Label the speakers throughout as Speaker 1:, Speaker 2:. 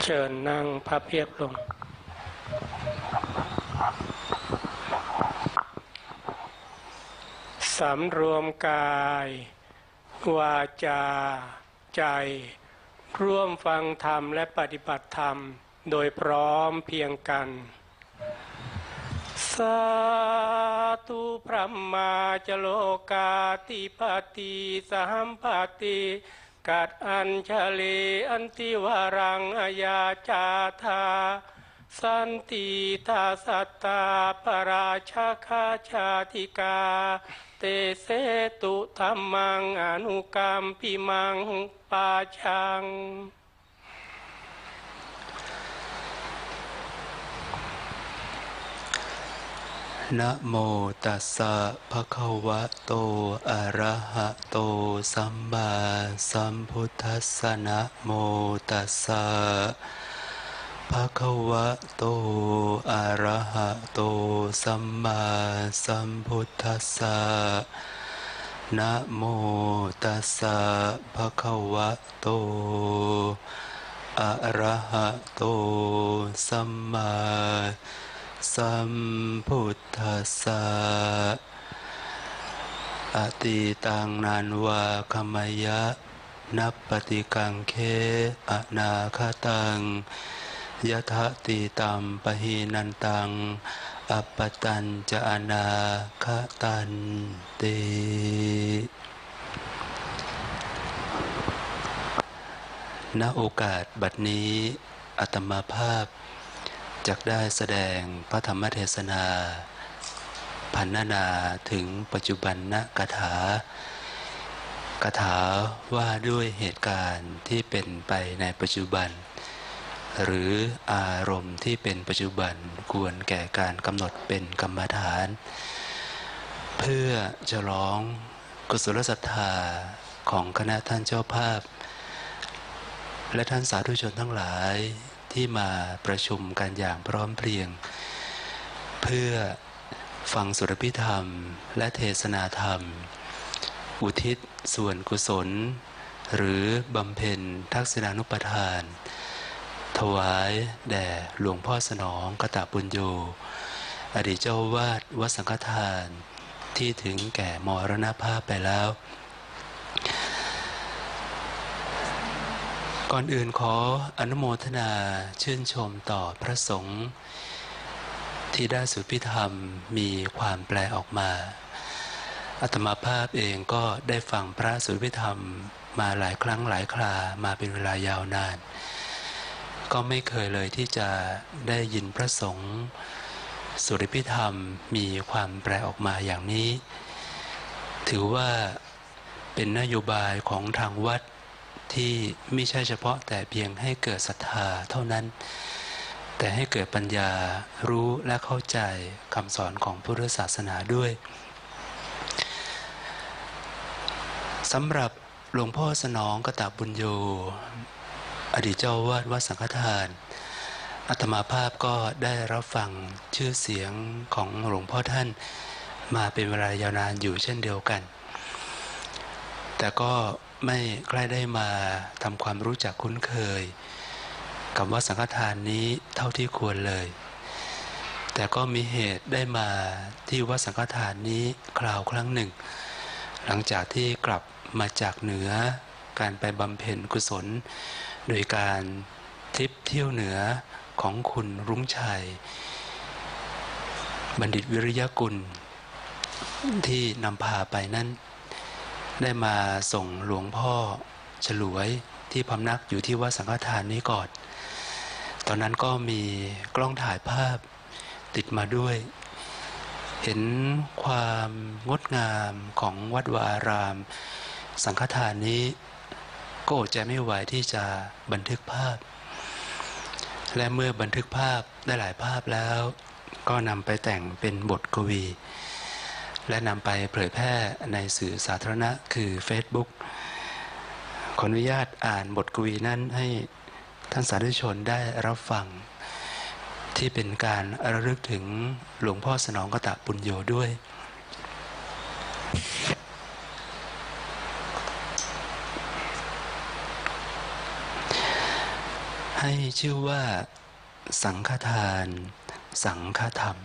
Speaker 1: เชิญนั่งพับเพียบลงสำรวมกายวาจาใจร่วมฟังธรรมและปฏิบัติธรรมโดยพร้อมเพียงกันสาธุพระมาจโลกาติปติสัมปติกัดอัญชลีอันติวารังอายาจาธาสันติทาสัตตาปราชาคาชาติกาเตเสตุธัมมังอนุกรรมปิมังปาชัง
Speaker 2: นะโมตัสสะภะคะวะโตอะระหะโตสัมมาสัมพุทธัสสะนะโมตัสสะภะคะวะโตอะระหะโตสัมมาสัมพุทธัสสะนะโมตัสสะภะคะวะโตอะระหะโตสัมมาสัมพุทธัสสะอติตังนันวาคมยะนัปปติกังเคอนาคตังยะทะติตัมปหินันตังอัปปตัญจะอนาคตันติณโอกาสบัดนี้อาตมาภาพจักได้แสดงพระธรรมเทศนาพรรณนาถึงปัจจุบันนกถากถาว่าด้วยเหตุการณ์ที่เป็นไปในปัจจุบันหรืออารมณ์ที่เป็นปัจจุบันควรแก่การกำหนดเป็นกรรมฐานเพื่อฉลองกุศลศรัทธาของคณะท่านเจ้าภาพและท่านสาธุชนทั้งหลายที่มาประชุมกันอย่างพร้อมเพรียงเพื่อฟังสุรภิธรรมและเทศนาธรรมอุทิศส่วนกุศลหรือบำเพ็ญทักษิณานุปทานถวายแด่หลวงพ่อสนองกตปุญโญอดีตเจ้าวาดวัดสังฆทานที่ถึงแก่มรณภาพไปแล้วก่อนอื่นขออนุโมทนาชื่นชมต่อพระสงฆ์ที่ได้สุภิธรรมมีความแปลออกมาอาตมาภาพเองก็ได้ฟังพระสุภิธรรมมาหลายครั้งหลายครามาเป็นเวลายาวนานก็ไม่เคยเลยที่จะได้ยินพระสงฆ์สุภิธรรมมีความแปลออกมาอย่างนี้ถือว่าเป็นนโยบายของทางวัดที่ไม่ใช่เฉพาะแต่เพียงให้เกิดศรัทธาเท่านั้นแต่ให้เกิดปัญญารู้และเข้าใจคำสอนของพุทธศาสนาด้วยสำหรับหลวงพ่อสนองกตปุญโญอดีตเจ้าวาดวัดสังฆทานอาตมาภาพก็ได้รับฟังชื่อเสียงของหลวงพ่อท่านมาเป็นเวลายาวนานอยู่เช่นเดียวกันแต่ก็ไม่ใกล้ได้มาทำความรู้จักคุ้นเคยกับวัดสังฆทานนี้เท่าที่ควรเลยแต่ก็มีเหตุได้มาที่วัดสังฆทานนี้คราวครั้งหนึ่งหลังจากที่กลับมาจากเหนือการไปบำเพ็ญกุศลโดยการทริปเที่ยวเหนือของคุณรุ้งชัยบัณฑิตวิริยกุลที่นำพาไปนั้นได้มาส่งหลวงพ่อฉลวยที่พำนักอยู่ที่วัดสังฆทานนี้ก่อนตอนนั้นก็มีกล้องถ่ายภาพติดมาด้วยเห็นความงดงามของวัดวาอารามสังฆทานนี้ก็อดใจไม่ไหวที่จะบันทึกภาพและเมื่อบันทึกภาพได้หลายภาพแล้วก็นำไปแต่งเป็นบทกวีและนำไปเผยแพร่ในสื่อสาธารณะคือ Facebook ขออนุญาตอ่านบทกวีนั้นให้ท่านสาธุชนได้รับฟังที่เป็นการระลึกถึงหลวงพ่อสนองกตปุญโญด้วยให้ชื่อว่าสังฆทานสังฆธรรม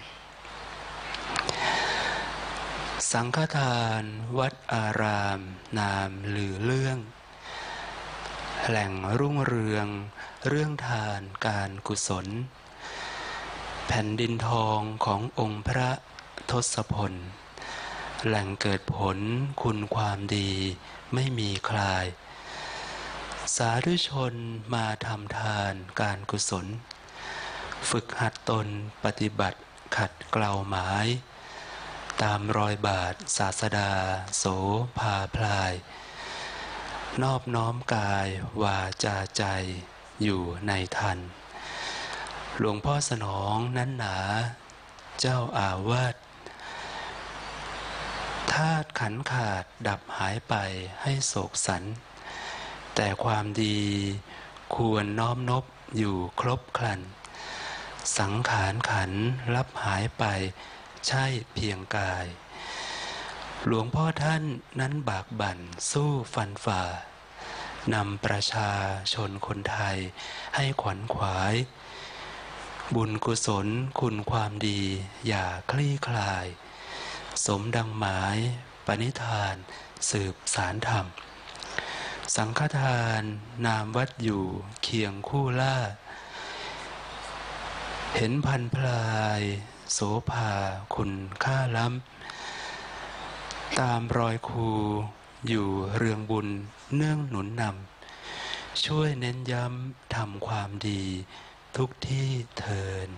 Speaker 2: สังฆทานวัดอารามนามลือเรื่องแหล่งรุ่งเรืองเรื่องทานการกุศลแผ่นดินทองขององค์พระทศพลแหล่งเกิดผลคุณความดีไม่มีคลายสาธุชนมาทำทานการกุศลฝึกหัดตนปฏิบัติขัดเกลาหมายตามรอยบาทศาสดาโสภาพลายนอบน้อมกายวาจาใจอยู่ในทันหลวงพ่อสนองนั้นหนาเจ้าอาวาสธาตุขันธ์ขาดดับหายไปให้โศกสันแต่ความดีควรน้อมนบอยู่ครบครันสังขารขันธ์ลับหายไปใช่เพียงกายหลวงพ่อท่านนั้นบากบั่นสู้ฟันฝ่านำประชาชนคนไทยให้ขวัญขวายบุญกุศลคุณความดีอย่าคลี่คลายสมดังหมายปณิธานสืบสารธรรมสังฆทานนามวัดอยู่เคียงคู่ล่าเห็นพันพลายโสภาคุณค่าล้ำตามรอยครูอยู่เรืองบุญเนื่องหนุนนำช่วยเน้นย้ำทำความดีทุกที่เทิน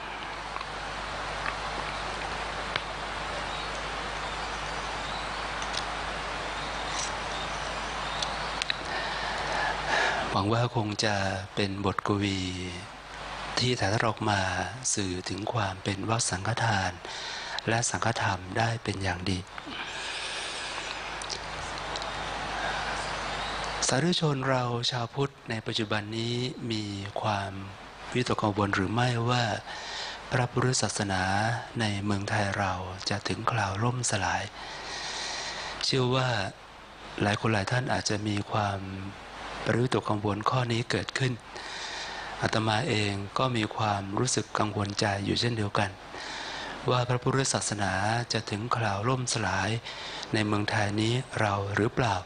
Speaker 2: หวังว่าคงจะเป็นบทกวีที่ถ่ายทอดออกมาสื่อถึงความเป็นวัดสังฆทานและสังฆธรรมได้เป็นอย่างดีสาธุชนเราชาวพุทธในปัจจุบันนี้มีความวิตกกังวลหรือไม่ว่าพระพุทธศาสนาในเมืองไทยเราจะถึงคราวล่มสลายเชื่อว่าหลายคนหลายท่านอาจจะมีความวิตกกังวลข้อนี้เกิดขึ้นอาตมาเองก็มีความรู้สึกกังวลใจอยู่เช่นเดียวกันว่าพระพุทธศาสนาจะถึงคราวล่มสลายในเมืองไทยนี้เราหรือเปล่า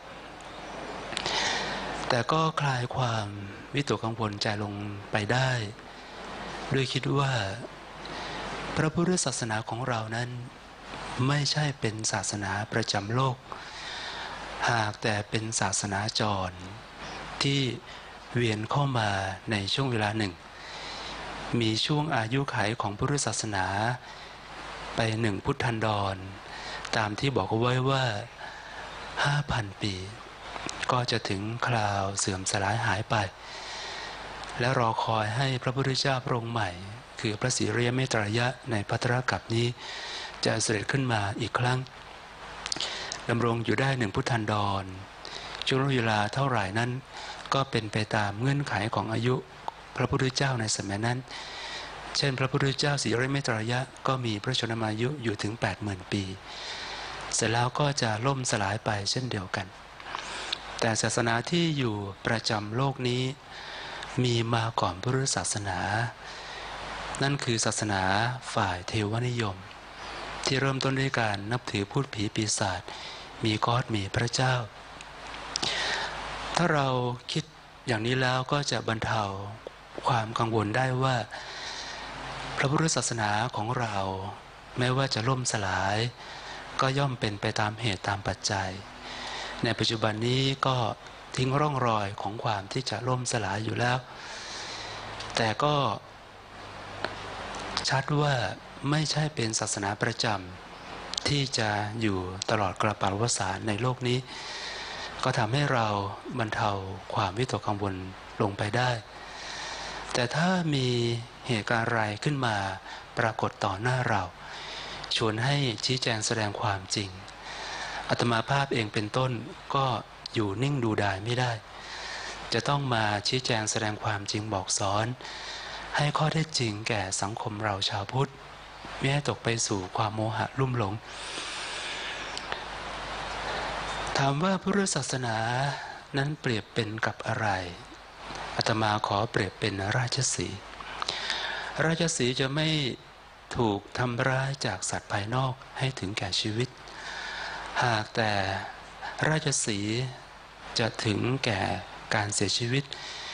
Speaker 2: แต่ก็คลายความวิตกกังวลใจลงไปได้ด้วยคิดว่าพระพุทธศาสนาของเรานั้นไม่ใช่เป็นศาสนาประจำโลกหากแต่เป็นศาสนาจรที่เวียนเข้ามาในช่วงเวลาหนึ่งมีช่วงอายุขัยของพุทธศาสนาไป1 พุทธันดรตามที่บอกไว้ว่า 5,000 ปีก็จะถึงคราวเสื่อมสลายหายไปและรอคอยให้พระพุทธเจ้าพระองค์ใหม่คือพระศรีอริยเมตไตรยะในภัตตรกัปนี้จะเสด็จขึ้นมาอีกครั้งดำรงอยู่ได้1 พุทธันดรช่วงเวลาเท่าไหร่นั้นก็เป็นไปตามเงื่อนไขของอายุพระพุทธเจ้าในสมัยนั้นเช่นพระพุทธเจ้าศรีอริยเมตไตรยะก็มีพระชนมายุอยู่ถึง 80,000 ปีเสร็จแล้วก็จะล่มสลายไปเช่นเดียวกันแต่ศาสนาที่อยู่ประจำโลกนี้มีมาก่อนพุทธศาสนานั่นคือศาสนาฝ่ายเทวนิยมที่เริ่มต้นด้วยการนับถือพูดผีปีศาจมีก๊อดมีพระเจ้าถ้าเราคิดอย่างนี้แล้วก็จะบรรเทาความกังวลได้ว่าพระพุทธศาสนาของเราแม้ว่าจะล่มสลายก็ย่อมเป็นไปตามเหตุตามปัจจัยในปัจจุบันนี้ก็ทิ้งร่องรอยของความที่จะล่มสลายอยู่แล้วแต่ก็ชัดว่าไม่ใช่เป็นศาสนาประจำที่จะอยู่ตลอดกาลวสานในโลกนี้ก็ทำให้เราบรรเทาความวิตกกังวลลงไปได้แต่ถ้ามีเหตุการณ์อะไรขึ้นมาปรากฏต่อหน้าเราชวนให้ชี้แจงแสดงความจริงอาตมาภาพเองเป็นต้นก็อยู่นิ่งดูดายไม่ได้จะต้องมาชี้แจงแสดงความจริงบอกสอนให้ข้อเท็จจริงแก่สังคมเราชาวพุทธไม่ให้ตกไปสู่ความโมหะลุ่มหลงถามว่าพุทธศาสนานั้นเปรียบเป็นกับอะไรอาตมาขอเปรียบเป็นราชสีห์ราชสีห์จะไม่ถูกทำร้ายจากสัตว์ภายนอกให้ถึงแก่ชีวิตหากแต่ราชสีห์จะถึงแก่การเสียชีวิต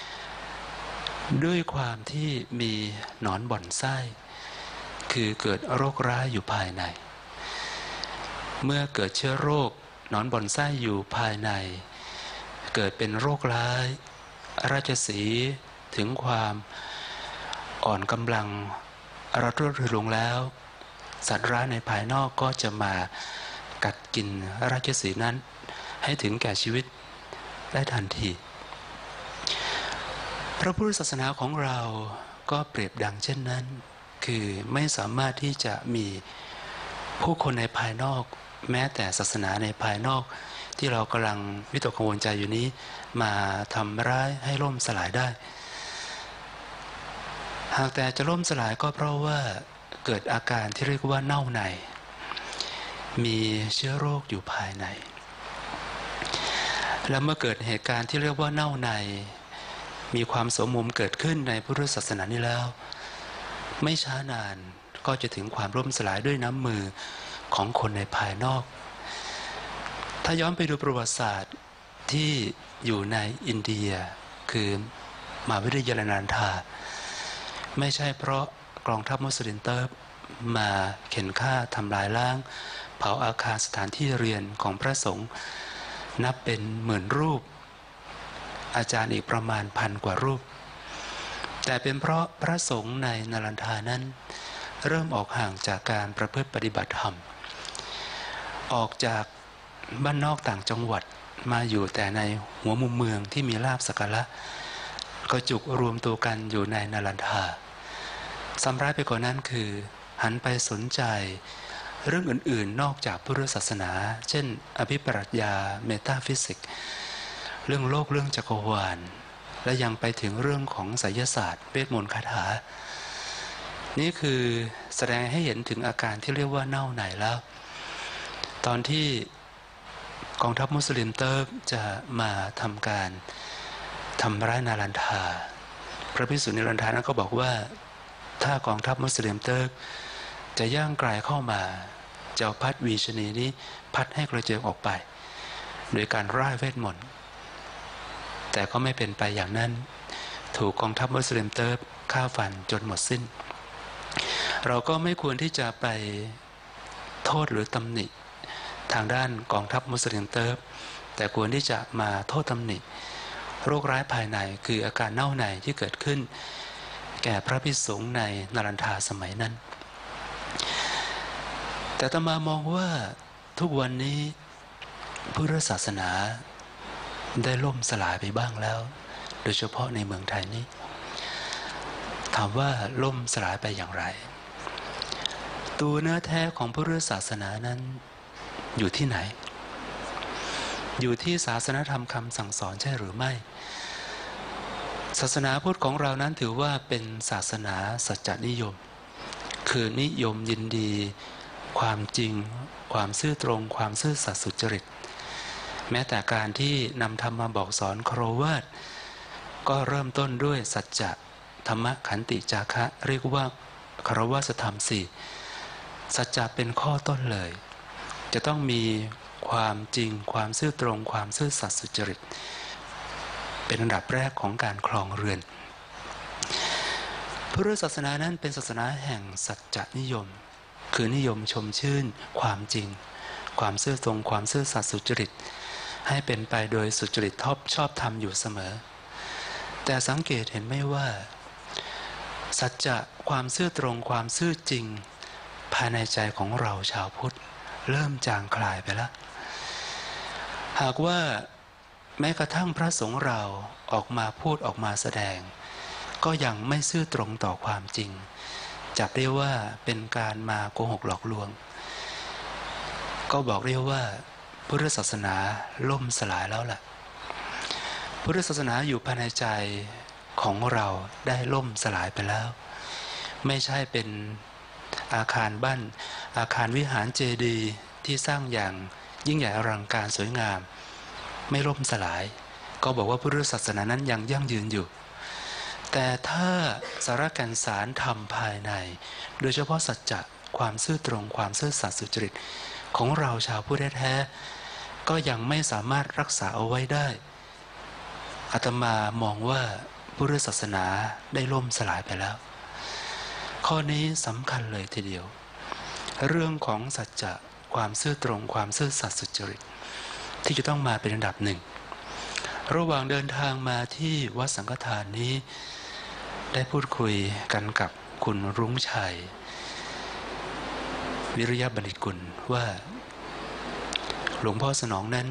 Speaker 2: ด้วยความที่มีหนอนบ่อนไส้คือเกิดโรคร้ายอยู่ภายในเมื่อเกิดเชื้อโรคหนอนบ่อนไส้อยู่ภายในเกิดเป็นโรคร้ายราชสีห์ถึงความอ่อนกำลังระทรุลงแล้วสัตว์ร้ายในภายนอกก็จะมากัดกินราชสีห์นั้นให้ถึงแก่ชีวิตได้ทันทีพระพุทธศาสนาของเราก็เปรียบดังเช่นนั้นคือไม่สามารถที่จะมีผู้คนในภายนอกแม้แต่ศาสนาในภายนอกที่เรากำลังวิตกกังวลใจอยู่นี้มาทำร้ายให้ล่มสลายได้หากแต่จะล่มสลายก็เพราะว่าเกิดอาการที่เรียกว่าเน่าในมีเชื้อโรคอยู่ภายในแล้วเมื่อเกิดเหตุการณ์ที่เรียกว่าเน่าในมีความสมมุมเกิดขึ้นในพุทธศาสนานี้แล้วไม่ช้านานก็จะถึงความล่มสลายด้วยน้ำมือของคนในภายนอกถ้าย้อนไปดูประวัติศาสตร์ที่อยู่ในอินเดียคือมหาวิทยาลัยนันทาไม่ใช่เพราะกองทัพมุสลิมเติบมาเข็นฆ่าทำลายล้างเผาอาคารสถานที่เรียนของพระสงฆ์นับเป็นหมื่นรูปอาจารย์อีกประมาณ1,000 กว่ารูปแต่เป็นเพราะพระสงฆ์ในนาลันทานั้นเริ่มออกห่างจากการประพฤติปฏิบัติธรรมออกจากบ้านนอกต่างจังหวัดมาอยู่แต่ในหัวมุมเมืองที่มีลาภสักการะก็จุกรวมตัวกันอยู่ในนาลันทาซ้ำร้ายไปกว่านั้นคือหันไปสนใจเรื่องอื่นๆนอกจากพุทธศาสนาเช่นอภิปรัชญาเมตาฟิสิกส์เรื่องโลกเรื่องจักรวาลและยังไปถึงเรื่องของไสยศาสตร์เวทมนต์คาถานี่คือแสดงให้เห็นถึงอาการที่เรียกว่าเน่าในแล้วตอนที่กองทัพมุสลิมเติร์กจะมาทำการทำร้ายนาลันทาพระภิกษุนิรันทานั้นก็บอกว่าถ้ากองทัพมุสลิมเติร์กจะย่างไกลเข้ามาจะพัดวีชนีนี้พัดให้กระเจิงออกไปโดยการร่ายเวทมนต์แต่ก็ไม่เป็นไปอย่างนั้นถูกกองทัพมุสลิมเติร์กฆ่าฟันจนหมดสิ้นเราก็ไม่ควรที่จะไปโทษหรือตำหนิทางด้านกองทัพมุสลิมเติร์กแต่ควรที่จะมาโทษตำหนิโรคร้ายภายในคืออาการเน่าในที่เกิดขึ้นแก่พระภิกษุในนาลันทาสมัยนั้นแต่อาตมามองว่าทุกวันนี้พุทธศาสนาได้ล่มสลายไปบ้างแล้วโดยเฉพาะในเมืองไทยนี้ถามว่าล่มสลายไปอย่างไรตัวเนื้อแท้ของพุทธศาสนานั้นอยู่ที่ไหนอยู่ที่ศาสนธรรมคำสั่งสอนใช่หรือไม่ศาสนาพุทธของเรานั้นถือว่าเป็นศาสนาสัจจนิยมคือนิยมยินดีความจริงความซื่อตรงความซื่อสัตย์สุจริตแม้แต่การที่นำธรรมมาบอกสอนคฤหัสถ์ก็เริ่มต้นด้วยสัจจะธรรมะขันติจาคะเรียกว่าคฤหัสถธรรม4สัจจะเป็นข้อต้นเลยจะต้องมีความจริงความซื่อตรงความซื่อสัตย์สุจริตเป็นอันดับแรกของการครองเรือนพุทธศาสนานั้นเป็นศาสนาแห่งสัจจนิยมคือนิยมชมชื่นความจริงความซื่อตรงความซื่อสัตย์สุจริตให้เป็นไปโดยสุจริตชอบธรรมอยู่เสมอแต่สังเกตเห็นไหมว่าสัจจะความซื่อตรงความซื่อจริงภายในใจของเราชาวพุทธเริ่มจางคลายไปแล้วหากว่าแม้กระทั่งพระสงฆ์เราออกมาพูดออกมาแสดงก็ยังไม่ซื่อตรงต่อความจริงจับได้ว่าเป็นการมาโกหกหลอกลวงก็บอกเรียกว่าพุทธศาสนาล่มสลายแล้วล่ะพุทธศาสนาอยู่ภายในใจของเราได้ล่มสลายไปแล้วไม่ใช่เป็นอาคารบ้านอาคารวิหารเจดีย์ที่สร้างอย่างยิ่งใหญ่อลังการสวยงามไม่ล่มสลายก็บอกว่าพุทธศาสนานั้นยังยั่งยืนอยู่แต่ถ้าสาระแก่นสารธรรมภายในโดยเฉพาะสัจจะความซื่อตรงความซื่อสัตย์สุจริตของเราชาวพุทธแท้ๆก็ยังไม่สามารถรักษาเอาไว้ได้อาตมามองว่าพุทธศาสนาได้ล่มสลายไปแล้วข้อนี้สำคัญเลยทีเดียวเรื่องของสัจจะความซื่อตรงความซื่อสัตย์สุจริตที่จะต้องมาเป็นอันดับหนึ่งระหว่างเดินทางมาที่วัดสังฆทานนี้ได้พูดคุยกันกับคุณรุ้งชัยวิริยบัณฑิตกุลว่าหลวงพ่อสนองนั้น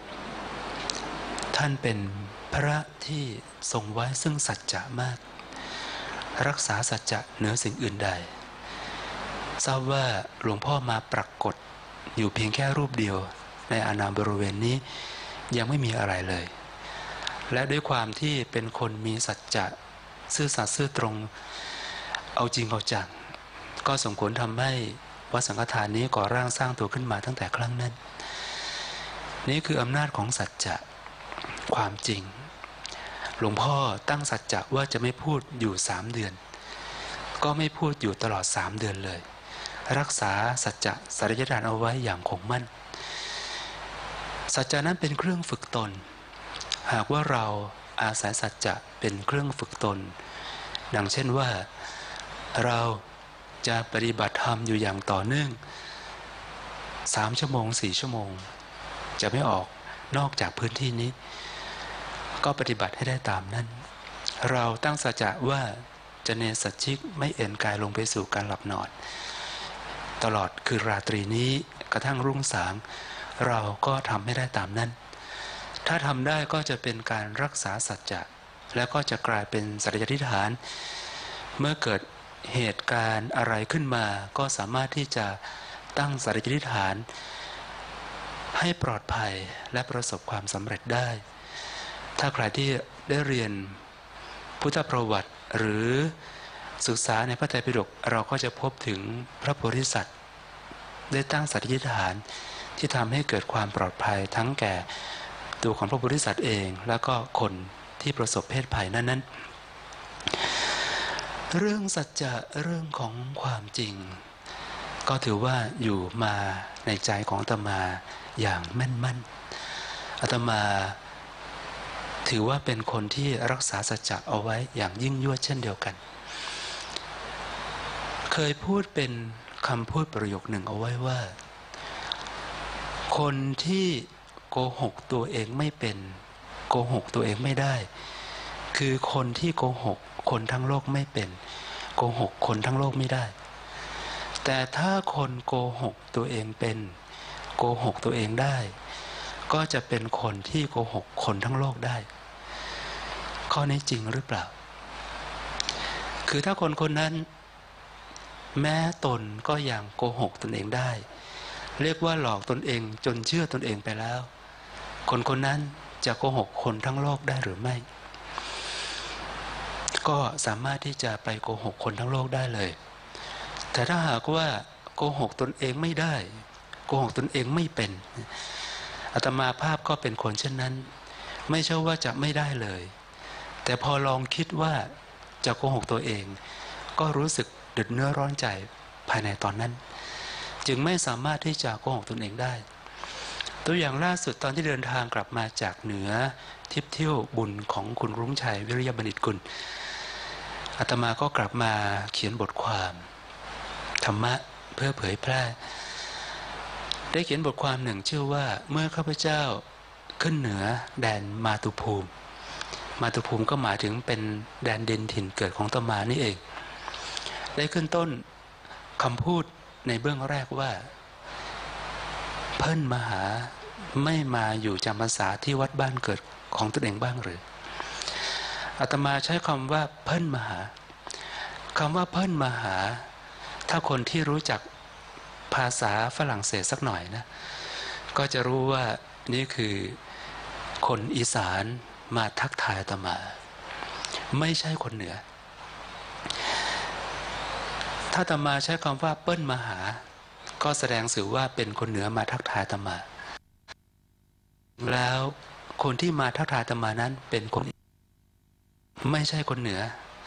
Speaker 2: ท่านเป็นพระที่ทรงไว้ซึ่งสัจจะมากรักษาสัจจะเหนือสิ่งอื่นใดทราบว่าหลวงพ่อมาปรากฏอยู่เพียงแค่รูปเดียวในอาณาบริเวณนี้ยังไม่มีอะไรเลยและด้วยความที่เป็นคนมีสัจจะซื่อสัตย์ซื่อตรงเอาจริงเอาจังก็สมควรทำให้วัดสังฆทานนี้ก่อร่างสร้างตัวขึ้นมาตั้งแต่ครั้งนั้นนี่คืออำนาจของสัจจะความจริงหลวงพ่อตั้งสัจจะว่าจะไม่พูดอยู่3 เดือนก็ไม่พูดอยู่ตลอด3 เดือนเลยรักษาสัจจะสัจธรรมเอาไว้อย่างคงมั่นสัจจะนั้นเป็นเครื่องฝึกตนหากว่าเราอาศัยสัจจะเป็นเครื่องฝึกตนดังเช่นว่าเราจะปฏิบัติธรรมอยู่อย่างต่อเนื่อง3 ชั่วโมง4 ชั่วโมงจะไม่ออกนอกจากพื้นที่นี้ก็ปฏิบัติให้ได้ตามนั้นเราตั้งสัจจะว่าจะเนสัจฉิกไม่เอ็นกายลงไปสู่การหลับนอนตลอดคือราตรีนี้กระทั่งรุ่งสางเราก็ทำให้ได้ตามนั้นถ้าทำได้ก็จะเป็นการรักษาสัจจะและก็จะกลายเป็นสัจจะอธิษฐานเมื่อเกิดเหตุการณ์อะไรขึ้นมาก็สามารถที่จะตั้งสัจจะอธิษฐานให้ปลอดภัยและประสบความสำเร็จได้ถ้าใครที่ได้เรียนพุทธประวัติหรือศึกษาในพระไตรปิฎกเราก็จะพบถึงพระโพธิสัตว์ได้ตั้งสัจจะอธิษฐานที่ทำให้เกิดความปลอดภัยทั้งแก่ตัวของพระโพธิสัตว์เองแล้วก็คนที่ประสบเพศภัยนั้นเรื่องสัจจะเรื่องของความจริงก็ถือว่าอยู่มาในใจของอาตมาอย่างแม่นมั่นอาตมาถือว่าเป็นคนที่รักษาสัจจะเอาไว้อย่างยิ่งยวดเช่นเดียวกันเคยพูดเป็นคำพูดประโยคหนึ่งเอาไว้ว่าคนที่โกหกตัวเองไม่เป็นโกหกตัวเองไม่ได้คือคนที่โกหกคนทั้งโลกไม่เป็นโกหกคนทั้งโลกไม่ได้แต่ถ้าคนโกหกตัวเองเป็นโกหกตัวเองได้ก็จะเป็นคนที่โกหกคนทั้งโลกได้ข้อนี้จริงหรือเปล่าคือถ้าคนคนนั้นแม้ตนก็ยังโกหกตนเองได้เรียกว่าหลอกตนเองจนเชื่อตนเองไปแล้วคนคนนั้นจะโกหกคนทั้งโลกได้หรือไม่ก็สามารถที่จะไปโกหกคนทั้งโลกได้เลยแต่ถ้าหากว่าโกหกตนเองไม่ได้โกหกตนเองไม่เป็นอาตมาภาพก็เป็นคนเช่นนั้นไม่ใช่ว่าจะไม่ได้เลยแต่พอลองคิดว่าจะโกหกตัวเองก็รู้สึกเดือดเนื้อร้อนใจภายในตอนนั้นจึงไม่สามารถที่จะโกหกตนเองได้ตัวอย่างล่าสุดตอนที่เดินทางกลับมาจากเหนือทริปเที่ยวบุญของคุณรุ้งชัยวิริยบัณฑิตกุลอาตมาก็กลับมาเขียนบทความธรรมะเพื่อเผยแพร่ได้เขียนบทความหนึ่งชื่อว่าเมื่อข้าพเจ้าขึ้นเหนือแดนมาตุภูมิมาตุภูมิก็หมายถึงเป็นแดนดินถิ่นเกิดของอาตมานี่เองได้ขึ้นต้นคำพูดในเบื้องแรกว่าเพิ่นมหาไม่มาอยู่จำพรรษาที่วัดบ้านเกิดของตนเองบ้างหรืออาตมาใช้คำว่าเพิ่นมหาคำว่าเพิ่นมหาถ้าคนที่รู้จักภาษาฝรั่งเศสสักหน่อยนะก็จะรู้ว่านี่คือคนอีสานมาทักทายอาตมาไม่ใช่คนเหนือถ้าอาตมาใช้คำว่าเปิ้นมหาก็แสดงสื่อว่าเป็นคนเหนือมาทักทายอาตมาแล้วคนที่มาทักทายอาตมานั้นเป็นคนไม่ใช่คนเหนือ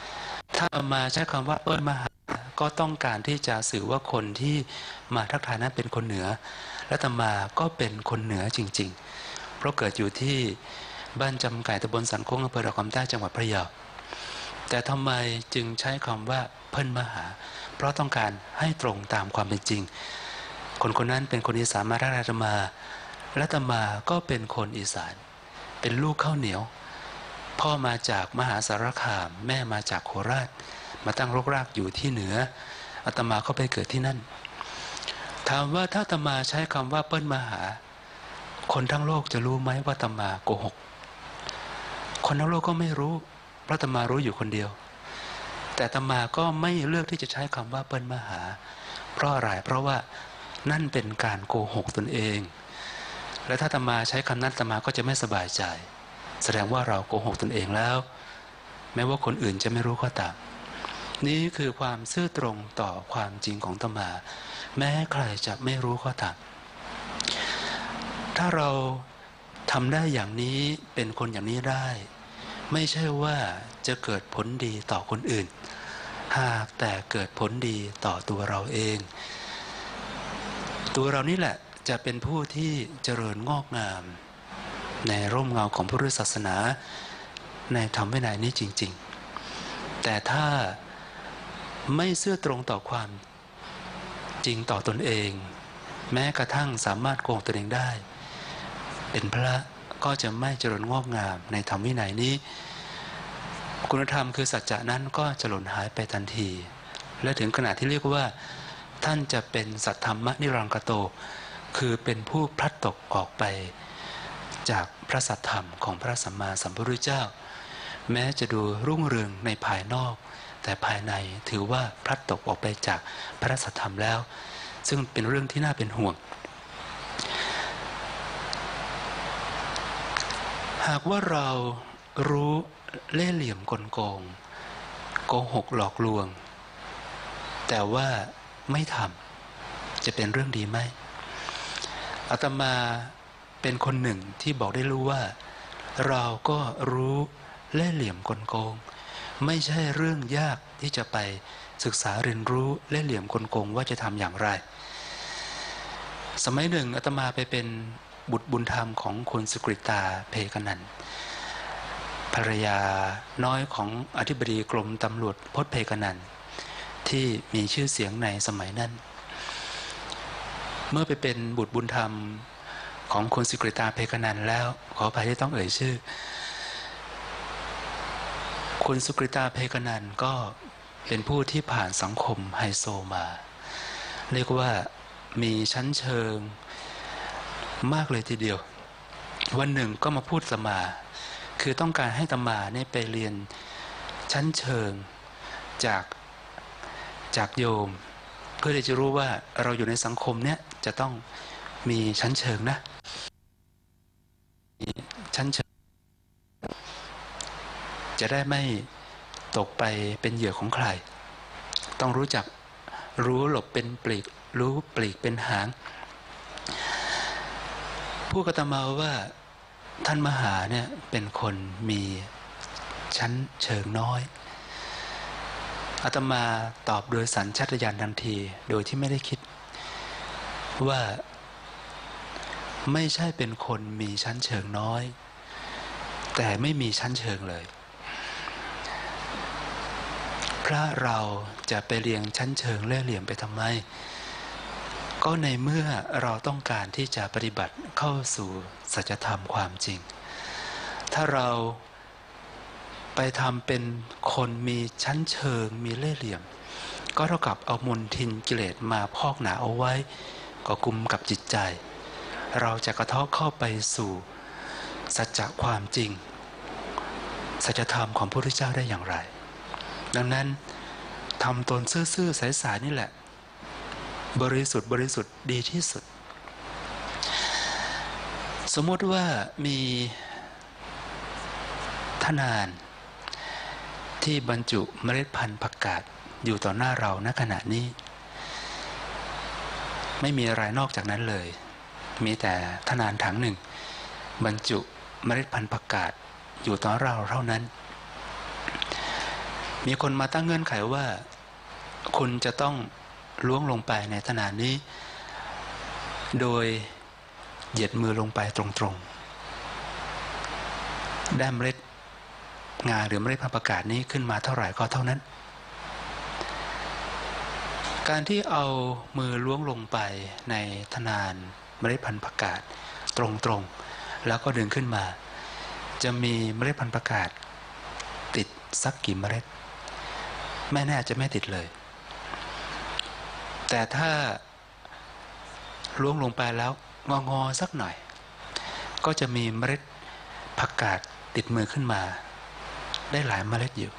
Speaker 2: ถ้ามาใช้คำว่าเปิ้ลมหาก็ต้องการที่จะสื่อว่าคนที่มาทักทายนั้นเป็นคนเหนือและอาตมาก็เป็นคนเหนือจริงๆเพราะเกิดอยู่ที่บ้านจำไก่ตำบลสันโค้งอำเภอดอกคำใต้จังหวัดพะเยาแต่ทำไมจึงใช้คำว่าเปิ้ลมหาเพราะต้องการให้ตรงตามความเป็นจริงคนคนนั้นเป็นคนอีสานมาทักทายอาตมาและอาตมาก็เป็นคนอีสานเป็นลูกข้าวเหนียวพ่อมาจากมหาสารคามแม่มาจากโคราชมาตั้งรกรากอยู่ที่เหนืออาตมาก็ไปเกิดที่นั่นถามว่าถ้าอาตมาใช้คำว่าเปิ้ลมหาคนทั้งโลกจะรู้ไหมว่าอาตมาโกหกคนทั้งโลกก็ไม่รู้เพราะอาตมารู้อยู่คนเดียวแต่อาตมาก็ไม่เลือกที่จะใช้คำว่าเปิ้ลมหาเพราะอะไรเพราะว่านั่นเป็นการโกหกตนเองและถ้าอาตมาใช้คำนั้นอาตมาก็จะไม่สบายใจแสดงว่าเราโกหกตนเองแล้วแม้ว่าคนอื่นจะไม่รู้ก็ตามนี่คือความซื่อตรงต่อความจริงของอาตมาแม้ใครจะไม่รู้ก็ตามถ้าเราทำได้อย่างนี้เป็นคนอย่างนี้ได้ไม่ใช่ว่าจะเกิดผลดีต่อคนอื่นหากแต่เกิดผลดีต่อตัวเราเองตัวเรานี่แหละจะเป็นผู้ที่เจริญงอกงามในร่มเงาของพุทธศาสนาในธรรมวินัยนี้จริงๆแต่ถ้าไม่ซื่อตรงต่อความจริงต่อตนเองแม้กระทั่งสามารถโกงตนเองได้เป็นพระก็จะไม่เจริญงอกงามในธรรมวินัยนี้คุณธรรมคือสัจจะนั้นก็จะหล่นหายไปทันทีและถึงขนาดที่เรียกว่าท่านจะเป็นสัทธรรมนิรังกโตคือเป็นผู้พลัดตกออกไปจากพระสัทธรรมของพระสัมมาสัมพุทธเจ้าแม้จะดูรุ่งเรืองในภายนอกแต่ภายในถือว่าพลัดตกออกไปจากพระสัทธรรมแล้วซึ่งเป็นเรื่องที่น่าเป็นห่วงหากว่าเรารู้เล่ห์เหลี่ยมกลโกงโกหกหลอกลวงแต่ว่าไม่ทำจะเป็นเรื่องดีไหมอาตมาเป็นคนหนึ่งที่บอกได้รู้ว่าเราก็รู้เล่ห์เหลี่ยมกลโกงไม่ใช่เรื่องยากที่จะไปศึกษาเรียนรู้เล่ห์เหลี่ยมกลโกงว่าจะทำอย่างไรสมัยหนึ่งอาตมาไปเป็นบุตรบุญธรรมของคุณสุกฤตาเพกนันท์ภรรยาน้อยของอธิบดีกรมตำรวจพจน์เพกนันท์ที่มีชื่อเสียงในสมัยนั้นเมื่อไปเป็นบุตรบุญธรรมของคุณสุกฤตาเพกนันท์แล้วขออภัยที่ต้องเอ่ยชื่อคุณสุกฤตาเพกนันท์ก็เป็นผู้ที่ผ่านสังคมไฮโซมาเรียกว่ามีชั้นเชิงมากเลยทีเดียววันหนึ่งก็มาพูดอาตมาคือต้องการให้อาตมาเนี่ยไปเรียนชั้นเชิงจากโยมเพื่อที่จะรู้ว่าเราอยู่ในสังคมเนี่ยจะต้องมีชั้นเชิงนะชั้นเชิงจะได้ไม่ตกไปเป็นเหยื่อของใครต้องรู้จักรู้หลบเป็นปลีกรู้ปลีกเป็นหางผู้กอาตมาว่าท่านมหาเนี่ยเป็นคนมีชั้นเชิงน้อยอาตมาตอบโดยสัญชาตญาณทันทีโดยที่ไม่ได้คิดว่าไม่ใช่เป็นคนมีชั้นเชิงน้อยแต่ไม่มีชั้นเชิงเลยพระเราจะไปเรียงชั้นเชิงเล่ห์เหลี่ยมไปทำไมก็ในเมื่อเราต้องการที่จะปฏิบัติเข้าสู่สัจธรรมความจริงถ้าเราไปทำเป็นคนมีชั้นเชิงมีเล่ห์เหลี่ยมก็เท่ากับเอามลทินกิเลสมาพอกหนาเอาไว้ก็กุมกับจิตใจเราจะกระเทาะเข้าไปสู่สัจความจริงสัจธรรมของพระพุทธเจ้าได้อย่างไรดังนั้นทำตนซื่อๆใสๆนี่แหละบริสุทธิ์ดีที่สุดสมมติว่ามีทนานที่บรรจุเมล็ดพันธุ์ผักกาดอยู่ต่อหน้าเราณขณะนี้ไม่มีอะไรนอกจากนั้นเลยมีแต่ทนานถังหนึ่งบรรจุเมล็ดพันธุ์ผักกาดอยู่ต่อเราเท่านั้นมีคนมาตั้งเงื่อนไขว่าคุณจะต้องล้วงลงไปในขนาดนี้โดยเหยียดมือลงไปตรงๆได้เมล็ดงาหรือเมล็ดพันธุ์ผักกาดนี้ขึ้นมาเท่าไหร่ก็เท่านั้นการที่เอามือล้วงลงไปในธนานเมล็ดพันธุ์ผักกาดตรงๆแล้วก็ดึงขึ้นมาจะมีเมล็ดพันธุ์ผักกาดติดสักกี่เมล็ดไม่แน่จะไม่ติดเลยแต่ถ้าล้วงลงไปแล้วงอสักหน่อยก็จะมีเมล็ดผักกาดติดมือขึ้นมาได้หลายเมล็ดอยู่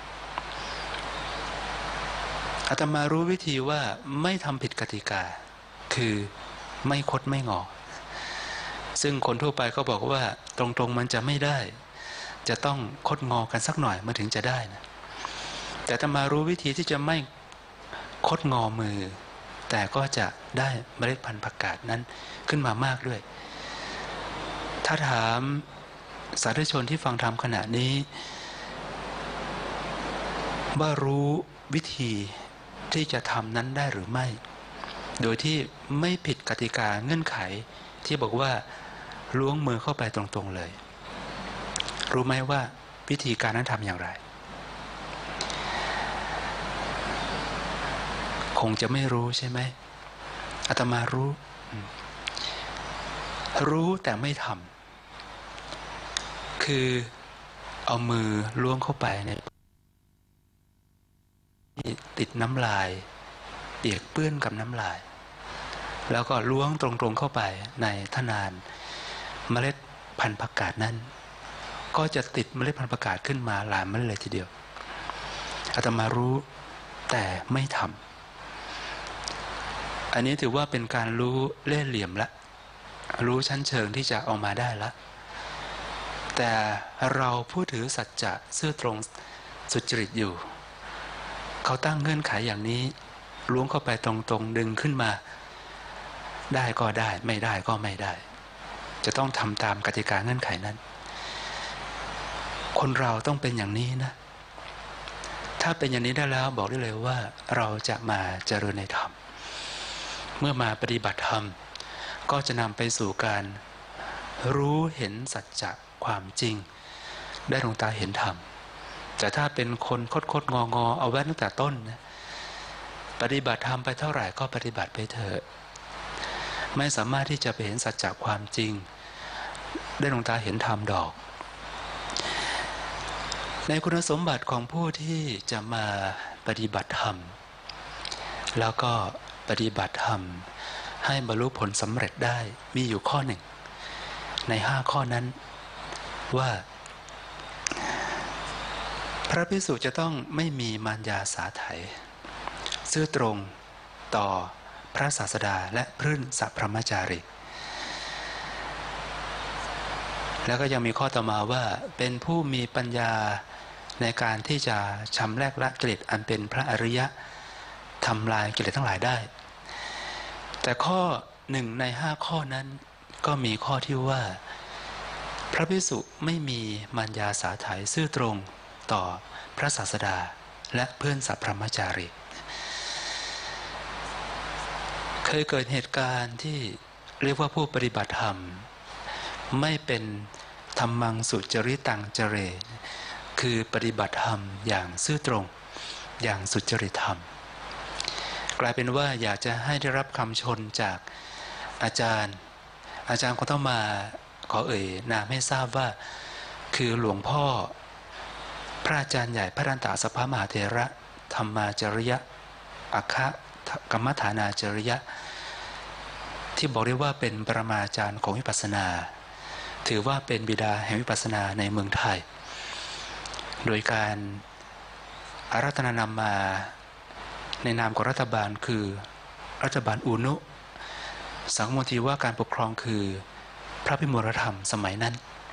Speaker 2: อาตมารู้วิธีว่าไม่ทำผิดกติกาคือไม่คดไม่งอซึ่งคนทั่วไปก็บอกว่าตรงๆมันจะไม่ได้จะต้องคดงอกันสักหน่อยมันถึงจะได้นะแต่อาตมารู้วิธีที่จะไม่คดงอมือแต่ก็จะได้เมล็ดพันธุ์ผักกาดนั้นขึ้นมามากด้วยถ้าถามสาธุชนที่ฟังธรรมขณะนี้ว่ารู้วิธีที่จะทำนั้นได้หรือไม่โดยที่ไม่ผิดกติกาเงื่อนไขที่บอกว่าล้วงมือเข้าไปตรงๆเลยรู้ไหมว่าวิธีการนั้นทำอย่างไรคงจะไม่รู้ใช่ไหมอาตมารู้แต่ไม่ทำคือเอามือล้วงเข้าไปเนี่ยติดน้ำลายเปียกเปื้อนกับน้ำลายแล้วก็ล้วงตรงๆเข้าไปในธนานเมล็ดพันธุ์ผักกาดนั้นก็จะติดเมล็ดพันธุ์ผักกาดขึ้นมาหลายเมล็ดเลยทีเดียวอาตมารู้แต่ไม่ทำอันนี้ถือว่าเป็นการรู้เล่ห์เหลี่ยมละรู้ชั้นเชิงที่จะเอามาได้ละแต่เราผู้ถือสัจจะซื่อตรงสุจริตอยู่เขาตั้งเงื่อนไขอย่างนี้ล้วงเข้าไปตรงๆดึงขึ้นมาได้ก็ได้ไม่ได้ก็ไม่ได้จะต้องทำตามกติกาเงื่อนไขนั้นคนเราต้องเป็นอย่างนี้นะถ้าเป็นอย่างนี้ได้แล้วบอกได้เลยว่าเราจะมาเจริญในธรรมเมื่อมาปฏิบัติธรรมก็จะนำไปสู่การรู้เห็นสัจจะความจริงได้ดวงตาเห็นธรรมแต่ถ้าเป็นคนคดงอเอาไว้ตั้งแต่ต้นนะปฏิบัติธรรมไปเท่าไหร่ก็ปฏิบัติไปเถอะไม่สามารถที่จะไปเห็นสัจจะความจริงได้ดวงตาเห็นธรรมดอกในคุณสมบัติของผู้ที่จะมาปฏิบัติธรรมแล้วก็ปฏิบัติธรรมให้บรรลุผลสำเร็จได้มีอยู่ข้อหนึ่งใน5ข้อนั้นว่าพระภิกษุจะต้องไม่มีมารยาสาไถซื่อตรงต่อพระศาสดาและพฤหัสพรหมจารีแล้วก็ยังมีข้อต่อมาว่าเป็นผู้มีปัญญาในการที่จะชำระละกิเลสอันเป็นพระอริยะทำลายกิเลสทั้งหลายได้แต่ข้อ1ใน5ข้อนั้นก็มีข้อที่ว่าพระภิกษุไม่มีมารยาสาไถซื่อตรงต่อพระศาสดาและเพื่อนสัพพรหมจารีเคยเกิดเหตุการณ์ที่เรียกว่าผู้ปฏิบัติธรรมไม่เป็นธรรมังสุจริตังเจเรคือปฏิบัติธรรมอย่างซื่อตรงอย่างสุจริตธรรมกลายเป็นว่าอยากจะให้ได้รับคำชมจากอาจารย์คนต้องมาขอนามให้ทราบว่าคือหลวงพ่อพระอาจารย์ใหญ่พระรันตะสัพพมหาเถระธรรมาจริยะอัคคกรรมฐานาจริยะที่บอกได้ว่าเป็นปรมาจารย์ของวิปัสสนาถือว่าเป็นบิดาแห่งวิปัสสนาในเมืองไทยโดยการอาราธนานำมาในนามของรัฐบาลคือรัฐบาลอูนุสังฆมนตรีว่าการปกครองคือพระพิมลธรรมสมัยนั้น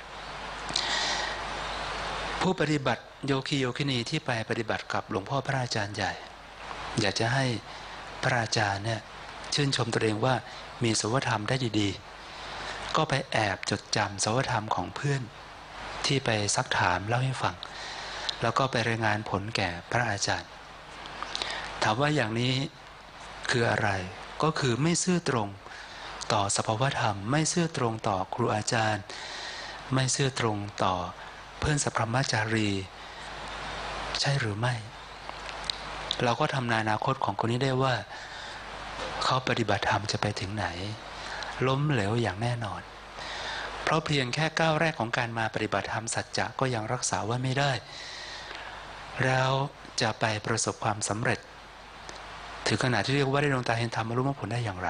Speaker 2: ผู้ปฏิบัติโยคีโยคินีที่ไปปฏิบัติกับหลวงพ่อพระอาจารย์ใหญ่อยากจะให้พระอาจารย์เนี่ยชื่นชมตัวเองว่ามีศีลธรรมได้ดีๆก็ไปแอบจดจำศีลธรรมของเพื่อนที่ไปซักถามเล่าให้ฟังแล้วก็ไปรายงานผลแก่พระอาจารย์ถามว่าอย่างนี้คืออะไรก็คือไม่ซื่อตรงต่อสภาวธรรมไม่ซื่อตรงต่อครูอาจารย์ไม่ซื่อตรงต่อเพื่อนสัพพมจารีใช่หรือไม่เราก็ทำนายอนาคตของคนนี้ได้ว่าเขาปฏิบัติธรรมจะไปถึงไหนล้มเหลวอย่างแน่นอนเพราะเพียงแค่ก้าวแรกของการมาปฏิบัติธรรมสัจจะก็ยังรักษาไว้ไม่ได้แล้วจะไปประสบความสำเร็จถึงขนาดที่เรียกว่าได้ดวงตาเห็นธรรมบรรลุมรรคผลได้อย่างไร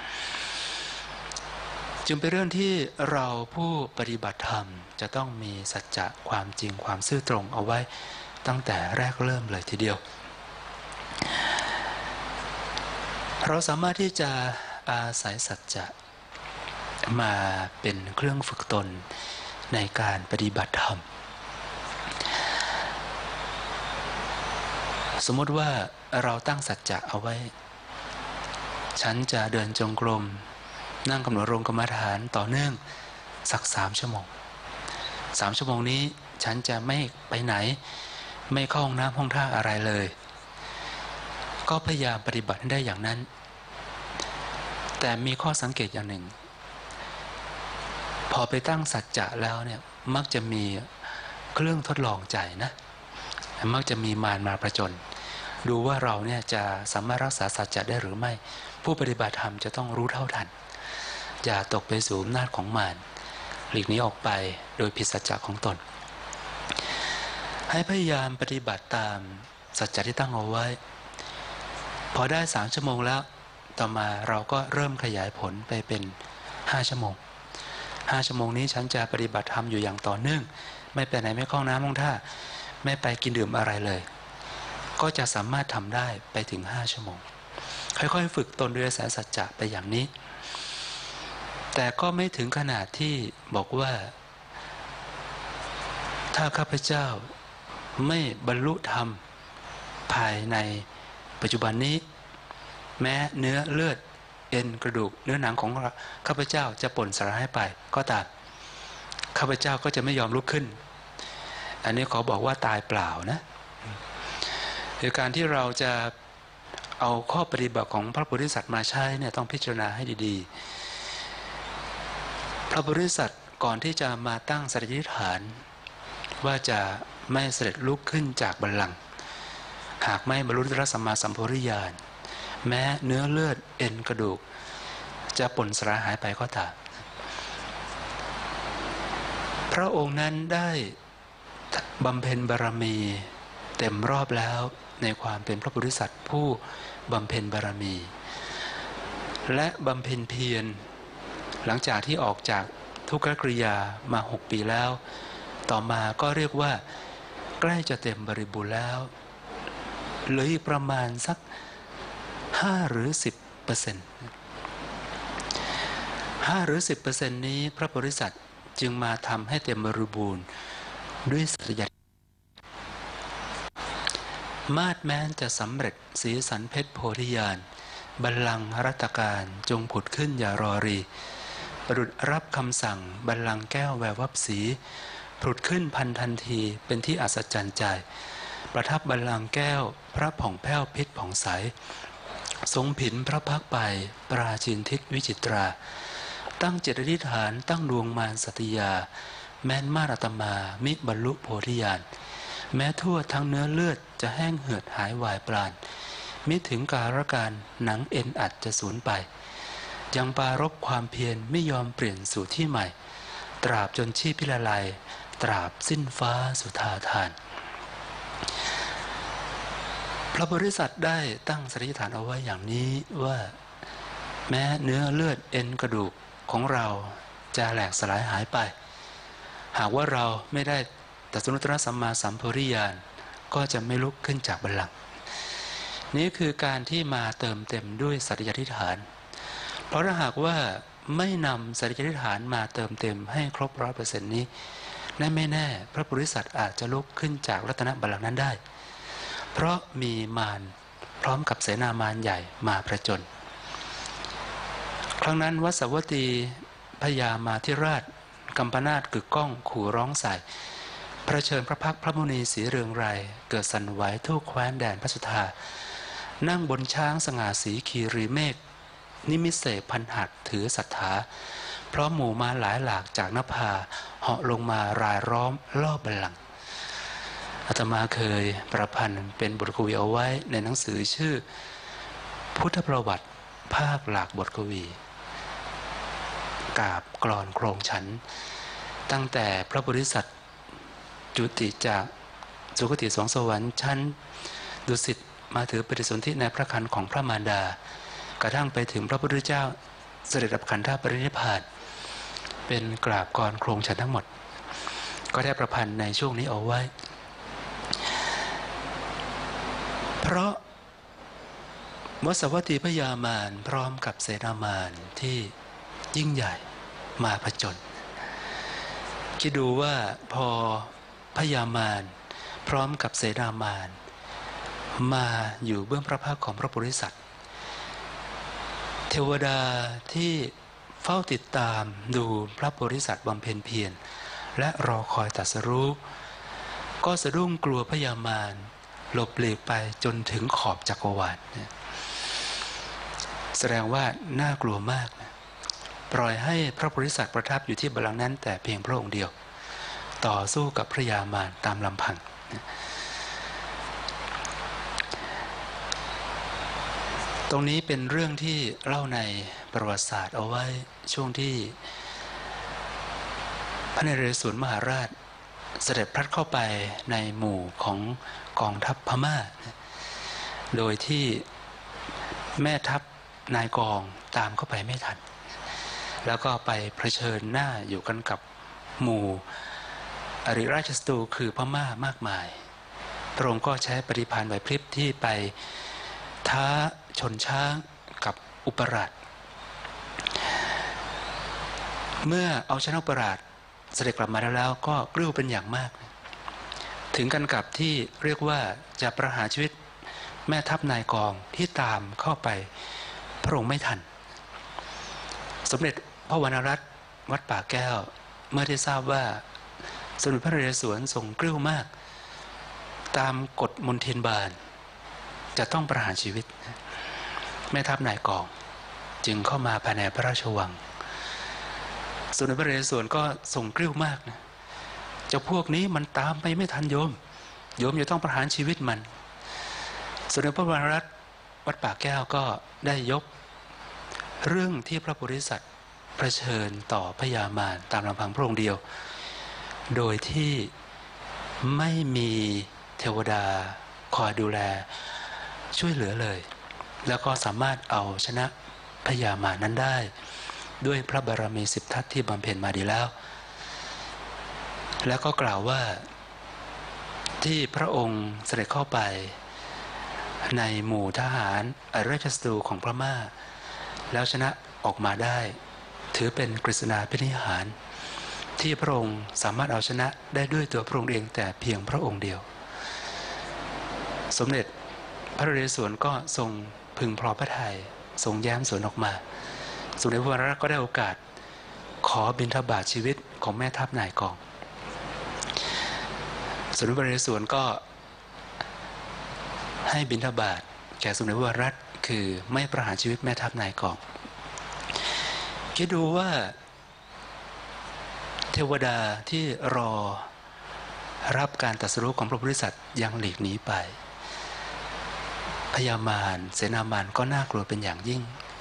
Speaker 2: จึงเป็นเรื่องที่เราผู้ปฏิบัติธรรมจะต้องมีสัจจะความจริงความซื่อตรงเอาไว้ตั้งแต่แรกเริ่มเลยทีเดียวเราสามารถที่จะอาศัยสัจจะมาเป็นเครื่องฝึกตนในการปฏิบัติธรรมสมมติว่าเราตั้งสัจจะเอาไว้ฉันจะเดินจงกรมนั่งกำหนดลงกรรมฐานต่อเนื่องสัก3 ชั่วโมง3 ชั่วโมงนี้ฉันจะไม่ไปไหนไม่เข้าห้องน้ำห้องท่าอะไรเลยก็พยายามปฏิบัติให้ได้อย่างนั้นแต่มีข้อสังเกตอย่างหนึ่งพอไปตั้งสัจจะแล้วเนี่ยมักจะมีเครื่องทดลองใจนะมักจะมีมารมาประจนดูว่าเราเนี่ยจะสามารถรักษาสัจจะได้หรือไม่ผู้ปฏิบัติธรรมจะต้องรู้เท่าทันอย่าตกไปสู่อำนาจของมารหลีกหนีออกไปโดยผิดสัจจะของตนให้พยายามปฏิบัติตามสัจจะที่ตั้งเอาไว้พอได้3 ชั่วโมงแล้วต่อมาเราก็เริ่มขยายผลไปเป็น5 ชั่วโมง5 ชั่วโมงนี้ฉันจะปฏิบัติธรรมอยู่อย่างต่อเนื่องไม่ไปไหนไม่เข้าน้ำห้องท่าไม่ไปกินดื่มอะไรเลยก็จะสามารถทำได้ไปถึง5 ชั่วโมงค่อยๆฝึกตนด้วยอาศัยสัจจะไปอย่างนี้แต่ก็ไม่ถึงขนาดที่บอกว่าถ้าข้าพเจ้าไม่บรรลุธรรมภายในปัจจุบันนี้แม้เนื้อเลือดเอ็นกระดูกเนื้อหนังของข้าพเจ้าจะป่นสลายไปก็ตามข้าพเจ้าก็จะไม่ยอมลุกขึ้นอันนี้ขอบอกว่าตายเปล่านะคือการที่เราจะเอาข้อปฏิบัติของพระโพธิสัตว์มาใช้เนี่ยต้องพิจารณาให้ดีๆพระโพธิสัตว์ก่อนที่จะมาตั้งสัจจิฐานว่าจะไม่เสด็จลุกขึ้นจากบัลลังก์หากไม่บรรลุพระสัมมาสัมโพธิญาณแม้เนื้อเลือดเอ็นกระดูกจะป่นสลายหายไปก็ตามพระองค์นั้นได้บำเพ็ญบารมีเต็มรอบแล้วในความเป็นพระโพธิสัตว์ผู้บำเพ็ญบารมีและบำเพ็ญเพียรหลังจากที่ออกจากทุกขกริยามา6 ปีแล้วต่อมาก็เรียกว่าใกล้จะเต็มบริบูรณ์แล้วเหลืออีกประมาณสัก5 หรือ 10% 5 หรือ 10% นี้พระโพธิสัตว์จึงมาทำให้เต็มบริบูรณ์ด้วยสัจจะมาดแม้นจะสำเร็จสีสันเพชรโพธิญาณบัลลังก์รัตการจงผุดขึ้นอย่ารอรีประดุจรับคำสั่งบัลลังก์แก้วแวววับสีผุดขึ้นพันทันทีเป็นที่อัศจรรย์ใจประทับบัลลังก์แก้วพระผ่องแผ้วพิษผ่องใสทรงผินพระพักไปปราชินทิศวิจิตราตั้งเจตอธิษฐานตั้งดวงมารสัตยาแม้นมาอาตมามิบรรลุโพธิญาณแม้ทั่วทั้งเนื้อเลือดจะแห้งเหือดหายวายปราณมิถึงกาลการหนังเอ็นอัดจะสูญไปยังปารภความเพียรไม่ยอมเปลี่ยนสู่ที่ใหม่ตราบจนชีพพิลาลัยตราบสิ้นฟ้าสุธาทานพระโพธิสัตว์ได้ตั้งสัจจิฐานเอาไว้อย่างนี้ว่าแม้เนื้อเลือดเอ็นกระดูกของเราจะแหลกสลายหายไปหากว่าเราไม่ได้ตรัสรู้ตรัสสัมมาสัมโพธิญาณก็จะไม่ลุกขึ้นจากบัลลังก์นี้คือการที่มาเติมเต็มด้วยสัจจะอธิษฐานเพราะถ้าหากว่าไม่นำสัจจะอธิษฐานมาเติมเต็มให้ครบ 100% นี้ไม่แน่พระโพธิสัตว์อาจจะลุกขึ้นจากรัตนบัลลังก์นั้นได้เพราะมีมารพร้อมกับเสนามารใหญ่มาประจนครั้งนั้นวัสวัตตีพญามาธิราชกัมปนาตกึกก้องขู่ร้องใส่พระเชิญพระพักพระมุนีสีเรืองไรเกิดสั่นไหวทั่วแคว้นแดนพระสุธานั่งบนช้างสง่าสีคีรีเมฆนิมิตเสกพันหักถือศรัทธาพร้อมหมู่ม้าหลายหลากจากนภาเหาะลงมารายล้อมรอบบัลลังก์อาตมาเคยประพันธ์เป็นบทกวีเอาไว้ในหนังสือชื่อพุทธประวัติภาคหลากบทกวีกาบกลอนโครงฉันตั้งแต่พระโพธิสัตว์จุติจากสุคติสวงสวรรค์ชั้นดุสิตมาถือปฏิสนธิในพระครรภ์ของพระมารดากระทั่งไปถึงพระพุทธเจ้าเสด็จดับขันธปรินิพพานเป็นกราบกรโครงฉันทั้งหมดก็ได้ประพันธ์ในช่วงนี้เอาไว้เพราะวสวัตถีพญามารพร้อมกับเสนามารที่ยิ่งใหญ่มาผจญคิดดูว่าพอพญามารพร้อมกับเสนามารมาอยู่เบื้องพระพักตร์ของพระโพธิสัตว์เทวดาที่เฝ้าติดตามดูพระโพธิสัตว์บำเพ็ญเพียรและรอคอยตรัสรู้ก็สะดุ้งกลัวพญามารหลบหลีกไปจนถึงขอบจักรวาลแสดงว่าน่ากลัวมากปล่อยให้พระโพธิสัตว์ประทับอยู่ที่บัลลังก์นั้นแต่เพียงพระองค์เดียวต่อสู้กับพระยามารตามลำพังตรงนี้เป็นเรื่องที่เล่าในประวัติศาสตร์เอาไว้ช่วงที่พระนเรศวรมหาราชเสด็จพลัดเข้าไปในหมู่ของกองทัพพม่าโดยที่แม่ทัพนายกองตามเข้าไปไม่ทันแล้วก็ไปเผชิญหน้าอยู่กันกับหมู่อริราชศัตรูคือพม่ามากมายพระองค์ก็ใช้ปฏิภาณไหวพริบที่ไปท้าชนช้างกับอุปราชเมื่อเอาชนะอุปราชเสด็จกลับมาแล้วก็กริ้วเป็นอย่างมากถึงกันกับที่เรียกว่าจะประหารชีวิตแม่ทัพนายกองที่ตามเข้าไปพระองค์ไม่ทันสมเด็จพระวรรณรัตน์วัดป่าแก้วเมื่อได้ทราบว่าสมเด็จพระนเรศวรทรงกริ้วมากตามกฎมนเทียนบานจะต้องประหารชีวิตแม่ทัพนายกองจึงเข้ามาภายในพระราชวังสมเด็จพระนเรศวรก็ทรงกริ้วมากนะเจ้าพวกนี้มันตามไปไม่ทันโยมจะต้องประหารชีวิตมันสมเด็จพระวรรณรัตน์วัดป่าแก้วก็ได้ยกเรื่องที่พระโพธิสัตว์เผชิญต่อพญามารตามลำพังพระองค์เดียวโดยที่ไม่มีเทวดาคอยดูแลช่วยเหลือเลยแล้วก็สามารถเอาชนะพญามารนั้นได้ด้วยพระบารมี10 ทัศที่บำเพ็ญมาดีแล้วแล้วก็กล่าวว่าที่พระองค์เสด็จเข้าไปในหมู่ทหารอริราชศัตรูของพม่าแล้วชนะออกมาได้ถือเป็นกฤษณาภินิหารที่พระองค์สามารถเอาชนะได้ด้วยตัวพระองค์เองแต่เพียงพระองค์เดียวสมเด็จพระนเรศวรก็ทรงพึงพอพระทัยทรงแย้มสวนออกมาสมเด็จพระวรรณรัตน์ก็ได้โอกาสขอบิณฑบาตชีวิตของแม่ทัพนายกองสมเด็จพระนเรศวรก็ให้บิณฑบาตแก่สมเด็จพระวรรณรัตน์คือไม่ประหารชีวิตแม่ทัพนายกองคิดดูว่าเทวดาที่รอรับการตรัสรู้ของพระโพธิสัตว์ยังหลีกหนีไปพญามารเสนามารก็น่ากลัวเป็นอย่างยิ่ง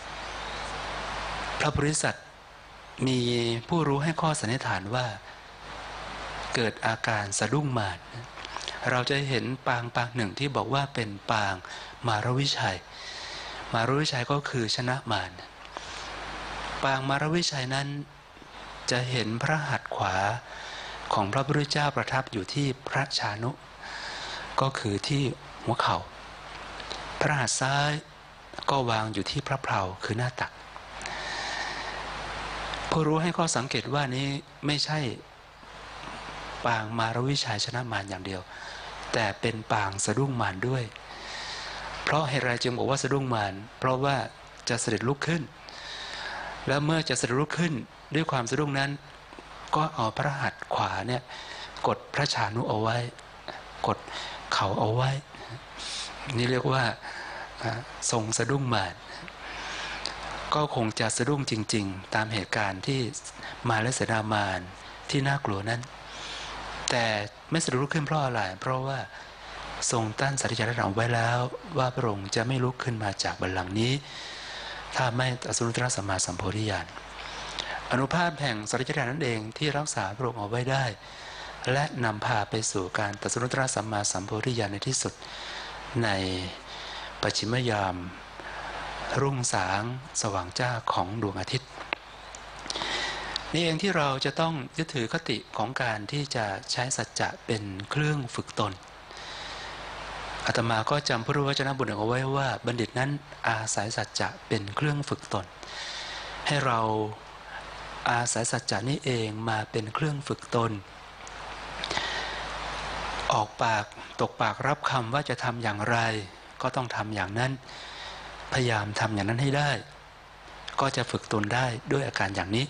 Speaker 2: พระโพธิสัตว์มีผู้รู้ให้ข้อสันนิษฐานว่าเกิดอาการสะดุ้งมารเราจะเห็นปางหนึ่งที่บอกว่าเป็นปางมารวิชัยก็คือชนะมารปางมารวิชัยนั้นจะเห็นพระหัตถ์ขวาของพระพุทธเจ้าประทับอยู่ที่พระชานุก็คือที่หัวเข่าพระหัตถ์ซ้ายก็วางอยู่ที่พระเพลาคือหน้าตักผู้รู้ให้ข้อสังเกตว่านี้ไม่ใช่ปางมารวิชัยชนะมารอย่างเดียวแต่เป็นปางสะดุ้งมารด้วยเพราะเหตุไรจึงบอกว่าสะดุ้งมารเพราะว่าจะเสด็จลุกขึ้นแล้วเมื่อจะเสด็จลุกขึ้นด้วยความสะดุ้งนั้นก็เอาพระหัตถ์ขวาเนี่ยกดพระชานุเอาไว้กดเขาเอาไว้นี่เรียกว่าทรงสะดุ้งมารก็คงจะสะดุ้งจริงๆตามเหตุการณ์ที่มาและเสนามารที่น่ากลัวนั้นแต่ไม่สะดุ้งขึ้นเพราะอะไรเพราะว่าทรงตั้งสัจจะเอาไว้แล้วว่าพระองค์จะไม่ลุกขึ้นมาจากบัลลังก์นี้ถ้าไม่ตรัสรู้ตรัสสัมมาสัมโพธิญาณอนุภาพแห่งสัจจะนั่นเองที่รักษาพระองค์เอาไว้ได้และนำพาไปสู่การตรัสรู้ตรัสสัมมาสัมโพธิญาณในที่สุดในปัจฉิมยามรุ่งสางสว่างจ้าของดวงอาทิตย์นี่เองที่เราจะต้องยึดถือคติของการที่จะใช้สัจจะเป็นเครื่องฝึกตนอาตมาก็จำพระวจนะบทหนึ่งเอาไว้ว่าบัณฑิตนั้นอาศัยสัจจะเป็นเครื่องฝึกตนให้เราอาศัยสัจจะนี้เองมาเป็นเครื่องฝึกตนออกปากตกปากรับคำว่าจะทำอย่างไรก็ต้องทำอย่างนั้นพยายามทำอย่างนั้นให้ได้ก็จะฝึกตนได้ด้วยอาการอย่างนี้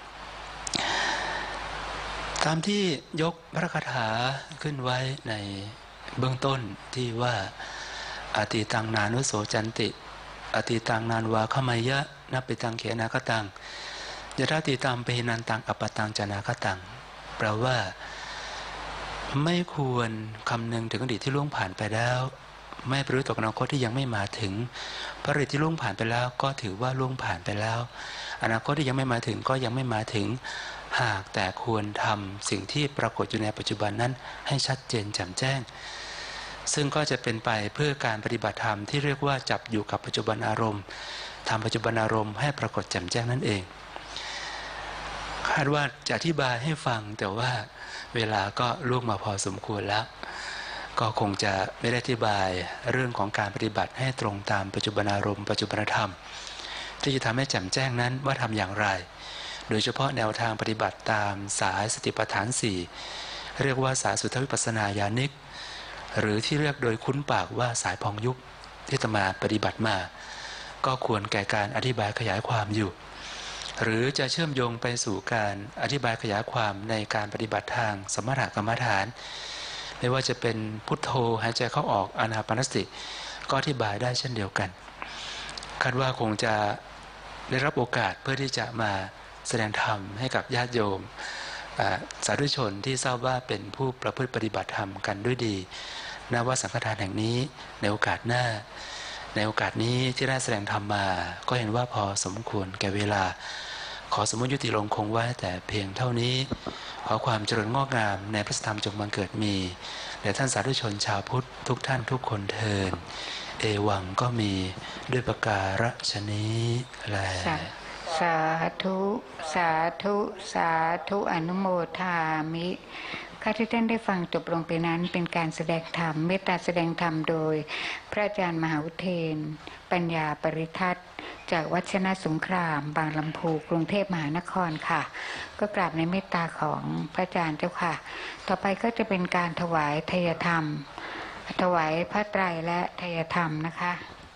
Speaker 2: ตามที่ยกพระคาถาขึ้นไว้ในเบื้องต้นที่ว่าอติตังนานุโสจันติอติตังนานวาขมายะนับปิตังเขนาคตังยะถาติตังเปหินันตังอปตังจนาคตังแปลว่าไม่ควรคำนึงถึงอดีตที่ล่วงผ่านไปแล้วไม่ประพฤติต่ออนาคตที่ยังไม่มาถึงพระฤทธิ์ที่ล่วงผ่านไปแล้วก็ถือว่าล่วงผ่านไปแล้วอนาคตที่ยังไม่มาถึงก็ยังไม่มาถึงหากแต่ควรทำสิ่งที่ปรากฏอยู่ในปัจจุบันนั้นให้ชัดเจนแจ่มแจ้งซึ่งก็จะเป็นไปเพื่อการปฏิบัติธรรมที่เรียกว่าจับอยู่กับปัจจุบันอารมณ์ทำปัจจุบันอารมณ์ให้ปรากฏแจ่มแจ้งนั่นเองคาดว่าจะอธิบายให้ฟังแต่ว่าเวลาก็ล่วงมาพอสมควรแล้วก็คงจะไม่ได้อธิบายเรื่องของการปฏิบัติให้ตรงตามปัจจุบันอารมณ์ปัจจุบันธรรมที่จะทำให้แจ่มแจ้งนั้นว่าทำอย่างไรโดยเฉพาะแนวทางปฏิบัติตามสายสติปัฏฐาน4เรียกว่าสายสุทธวิปัสสนาญาณิกหรือที่เรียกโดยคุ้นปากว่าสายพองยุบที่อาตมาปฏิบัติมาก็ควรแก่การอธิบายขยายความอยู่หรือจะเชื่อมโยงไปสู่การอธิบายขยายความในการปฏิบัติทางสมถกรรมฐานไม่ว่าจะเป็นพุทโธหายใจเข้าออกอานาปานสติก็อธิบายได้เช่นเดียวกันคาดว่าคงจะได้รับโอกาสเพื่อที่จะมาแสดงธรรมให้กับญาติโยมสาธุชนที่ทราบว่าเป็นผู้ประพฤติปฏิบัติธรรมกันด้วยดีณ วัดสังฆทานแห่งนี้ในโอกาสหน้าในโอกาสนี้ที่ได้แสดงธรรมมาก็เห็นว่าพอสมควรแก่เวลาขอสมมุติยุติลงคงไว้แต่เพียงเท่านี้ขอความเจริญงอกงามในพระธรรมจงบังเกิดมีแด่ท่านสาธุชนชาวพุทธทุกท่านทุกคนเทินเอวังก็มีด้วยประการฉนี้แล
Speaker 3: สาธุสาธุสาธุอนุโมทามิข้าที่ท่านได้ฟังจบลงไปนั้นเป็นการแสดงธรรมเมตตาแสดงธรรมโดยพระอาจารย์มหาอุเทนปัญญาปริทัศน์จากวัดชนะสงครามบางลำพูกรุงเทพมหานครค่ะก็กราบในเมตตาของพระอาจารย์เจ้าค่ะต่อไปก็จะเป็นการถวายทายธรรมถวายพระไตรและทายธรรมนะคะ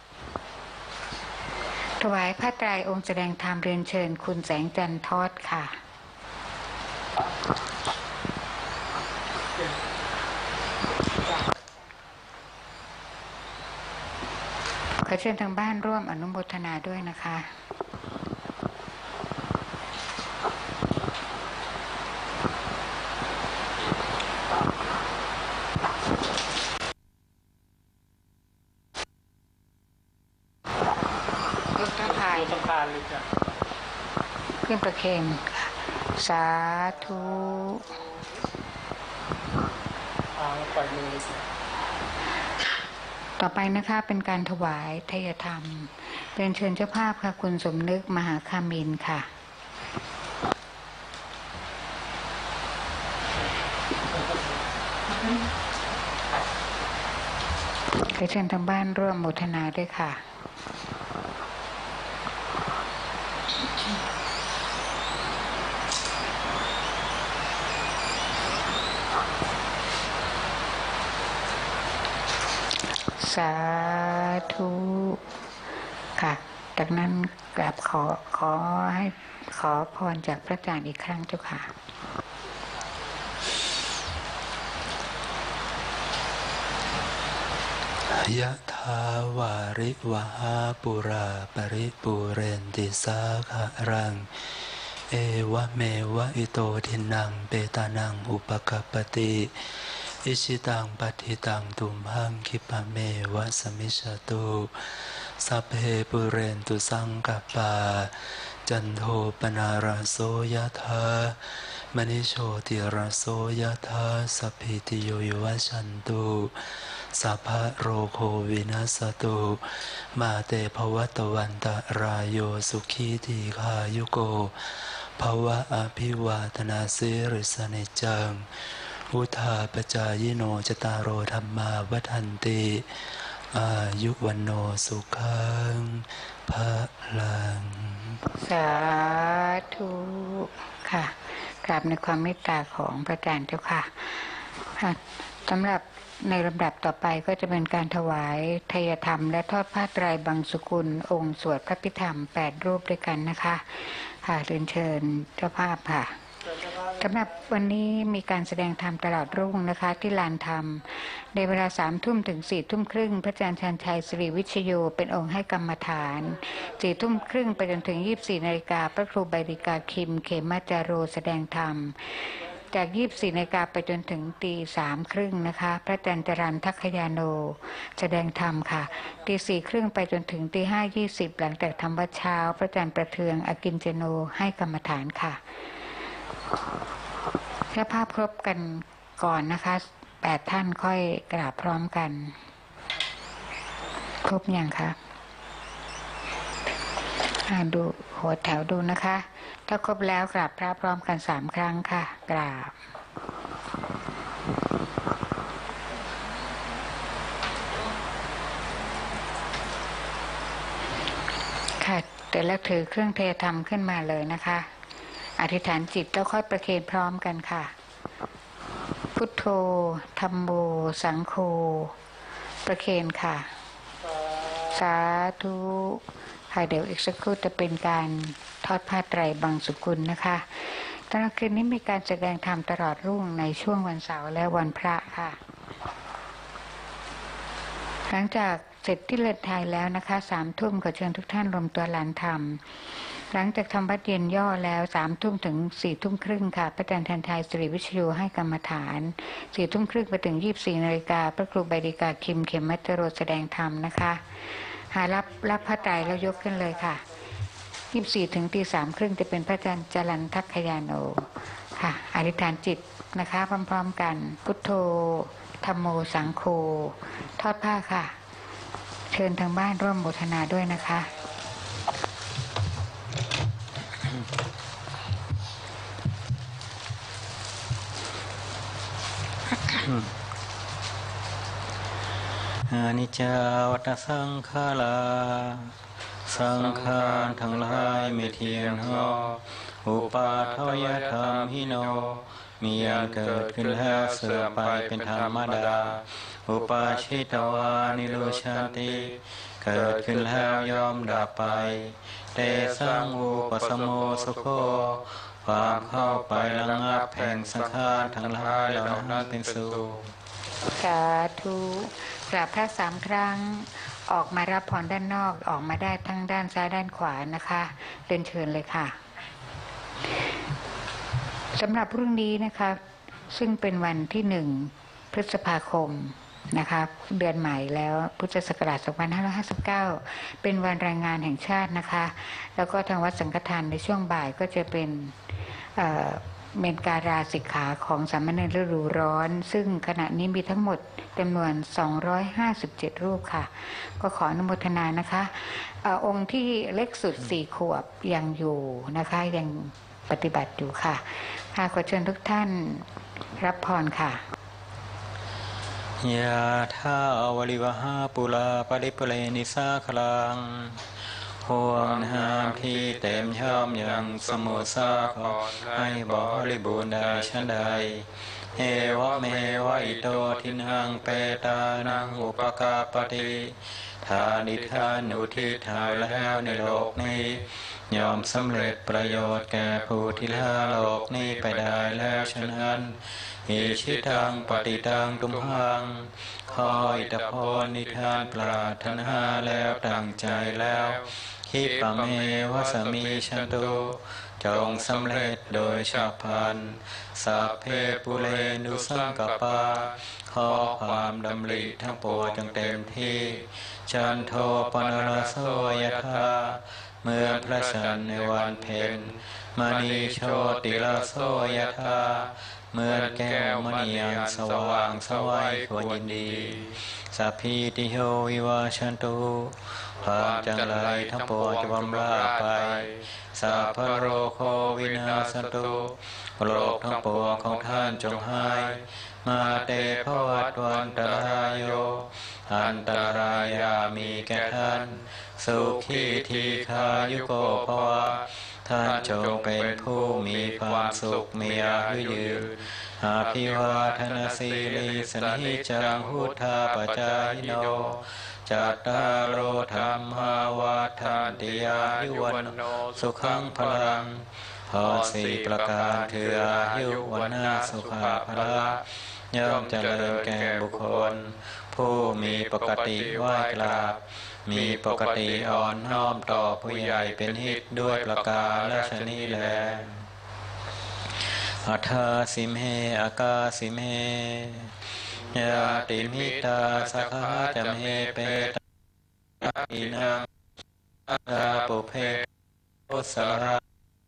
Speaker 3: ถวายพระไตรองค์แสดงธรรมเรียนเชิญคุณแสงจันทร์ทอดค่ะขอเชิญทางบ้านร่วมอนุโมทนาด้วยนะคะยกท่าพายสำคัญเลยจ้ะขึ้นประเคนสาธุปล่อยมือต่อไปนะคะเป็นการถวายทายธรรมเรียนเชิญเจ้าภาพค่ะคุณสมนึกมหาคามินค่ะขอเชิญทางบ้านร่วมโมทนาด้วยค่ะสาธุค่ะจากนั้นกราบขอให้ขอพรจากพระอาจารย์อีกครั้งเจ้าค่ะ
Speaker 2: ยะถาวาริวหาปุราปริปูเรนติสาขะรังเอวะเมวะอิโตทินังเปตานังอุปกัปปติอิชิตังปัฏฐิตังตุมหังคิปะเมวะสมิชตุสัพเพปุเรนตุสังกัปปาจันโทปนาราโสยะถามณิโชติราโสยะถาสัพพิติโยวิวัชชันตุสัพพะโรโควินัสตุมาเตภวัตวันตรายโยสุขีทีขายุโกภวะอภิวาทนาสิริสเนจังอุทาปจายโนจตารโอธรรมาวัฏันติอายุวันโนสุขังภะลัง
Speaker 3: สาธุค่ะกราบในความเมตตาของพระอาจารย์เจ้าค่ะสำหรับในลำดับต่อไปก็จะเป็นการถวายทายธรรมและทอดผ้าไตรบังสุกุลองค์สวดพระพิธรรม8รูปด้วยกันนะคะค่ะเรียนเชิญเจ้าภาพค่ะสำหรับวันนี้มีการแสดงธรรมตลอดรุ่งนะคะที่ลานธรรมในเวลา3 ทุ่มถึง4 ทุ่มครึ่งพระอาจารย์ชันชัยสิริวิชโยเป็นองค์ให้กรรมฐาน4 ทุ่มครึ่งไปจนถึง24 นาฬิกาพระครูใบดิกาคิมเขมาจาโรแสดงธรรมจาก24 นาฬิกาไปจนถึงตี 3 ครึ่งนะคะพระอาจารย์จรัญทัคคยาโนแสดงธรรมค่ะตี 4 ครึ่งไปจนถึงตี 5:20หลังจากทำวัดเช้าพระอาจารย์ประเทืองอกินเจโนให้กรรมฐานค่ะแค่ภาพครบกันก่อนนะคะ8 ท่านค่อยกราบพร้อมกันครบยังคะดูหัวแถวดูนะคะถ้าครบแล้วกราบพระพร้อมกัน3 ครั้งค่ะกราบค่ะแต่แล้วถือเครื่องเทธรรมขึ้นมาเลยนะคะอธิษฐานจิตแล้วค่อยประเคนพร้อมกันค่ะพุทโธธัมโมสังโฆประเคนค่ะสาธุค่ะเดี๋ยวอีกสักครู่จะเป็นการทอดผ้าไตรบังสุกุลนะคะตอนคืนนี้มีการแสดงธรรมตลอดรุ่งในช่วงวันเสาร์และวันพระค่ะหลังจากเสร็จที่เลือดไทยแล้วนะคะ3 ทุ่มขอเชิญทุกท่านรวมตัวลานธรรมหลังจากทำวัดเย็นย่อแล้ว3 ทุ่มถึง4 ทุ่มครึ่งค่ะพระอาจารย์ชันชัยสิริวิชโยให้กรรมฐาน4 ทุ่มครึ่งไปถึง24 นาฬิกาพระครูใบดิกาคิมเขมัจจโรแสดงธรรมนะคะหารับพระไตรแล้วยกขึ้นเลยค่ะ24 ถึงตี 3 ครึ่งจะเป็นพระอาจารย์จรัญทัคคยาโนค่ะอธิษฐานจิตนะคะพร้อมๆกันพุทโธธัมโมสังโฆทอดผ้าค่ะเชิญทางบ้านร่วมโมทนาด้วยนะคะ
Speaker 4: อนิจจาวัฏสังขาราสังขารทั้งหลายไม่เที่ยงหนออุปาทวยธรรมหิโนมีอันเกิดขึ้นแล้วเสื่อมไปเป็นธรรมดาอุปาชิตวานิโรชันติเกิดขึ้นแล้วย่อมดับไปเตสังอุปสมโมสุโขความเข้าไประงับแห่งสังขารทั้งหลายเหล่านั้นเป็นสุข
Speaker 3: สาธุกราบพระ3 ครั้งออกมารับพรด้านนอกออกมาได้ทั้งด้านซ้ายด้านขวานะคะเรียนเชิญเลยค่ะสำหรับพรุ่งนี้นะคะซึ่งเป็นวันที่1 พฤษภาคมนะคะเดือนใหม่แล้วพุทธศักราช2559เป็นวันแรงงานแห่งชาตินะคะแล้วก็ทางวัดสังฆทานในช่วงบ่ายก็จะเป็นเมนการาสิกขาของสามเณรฤดูร้อนซึ่งขณะนี้มีทั้งหมดจำนวน257 รูปค่ะก็ขออนุโมทนานะคะองค์ที่เล็กสุด4 ขวบยังอยู่นะคะยังปฏิบัติอยู่ค่ะขอเชิญทุกท่านรับพรค่ะ
Speaker 4: ยะถาวริวหาปุราปริปุเรนิสาคลังห่วงน้ำที่เต็มย่อมยังสมุทรสาครให้บริบูรณ์ได้ชั้นใดเอวะเมวะอิโตทินังเปตานังอุปกาปติทานิทานอุทิศแล้วในโลกนี้ยอมสำเร็จประโยชน์แก่ผู้ที่ละโลกนี้ไปได้แล้วฉะนั้นอิชิตังปฏิตังตุมหังขออิทธิพรนิทานปรารถนาแล้วตั้งใจแล้วคิปะเมวะสมิชันตุจงสำเร็จโดยฉับพลันสัพเพปุเรนุสังกปาขอความดำริทั้งปวงจงเต็มที่จันโทปนรโสยถาเมื่อพระจันทร์ในวันเพ็ญมณีโชติรโสยถาเมื่อแก้วมณีอันสว่างไสวควรยินดีสัพพิติโยวิวาชันตุความจังไรทั้งปวงจะบำราดไปสัพพโรโควินาศตุโรคทั้งปวงของท่านจงหายมาเตภวัตวันตรายโยอันตรายามีแก่ท่านสุขีทีคายุโกภวะท่านจงเป็นผู้มีความสุขมีอายุยืนอาภิวาทนาสีลิสนิจังหุธาปจายโนจัตตารโอธรรมาวาทานติยายุวันโนสุขังพลังพอสี่ประการคืออายุวันนาสุขาภละย่อมเจริญแก่บุคคลผู้มีปกติไหว้กราบมีปกติอ่อนน้อมต่อผู้ใหญ่เป็นหิตด้วยประการและชนีแลอัฏฐาสิมเหอากาสิมเหยาติมิตาสักขาจำเหเปตอินังอาปุเพโอสาระ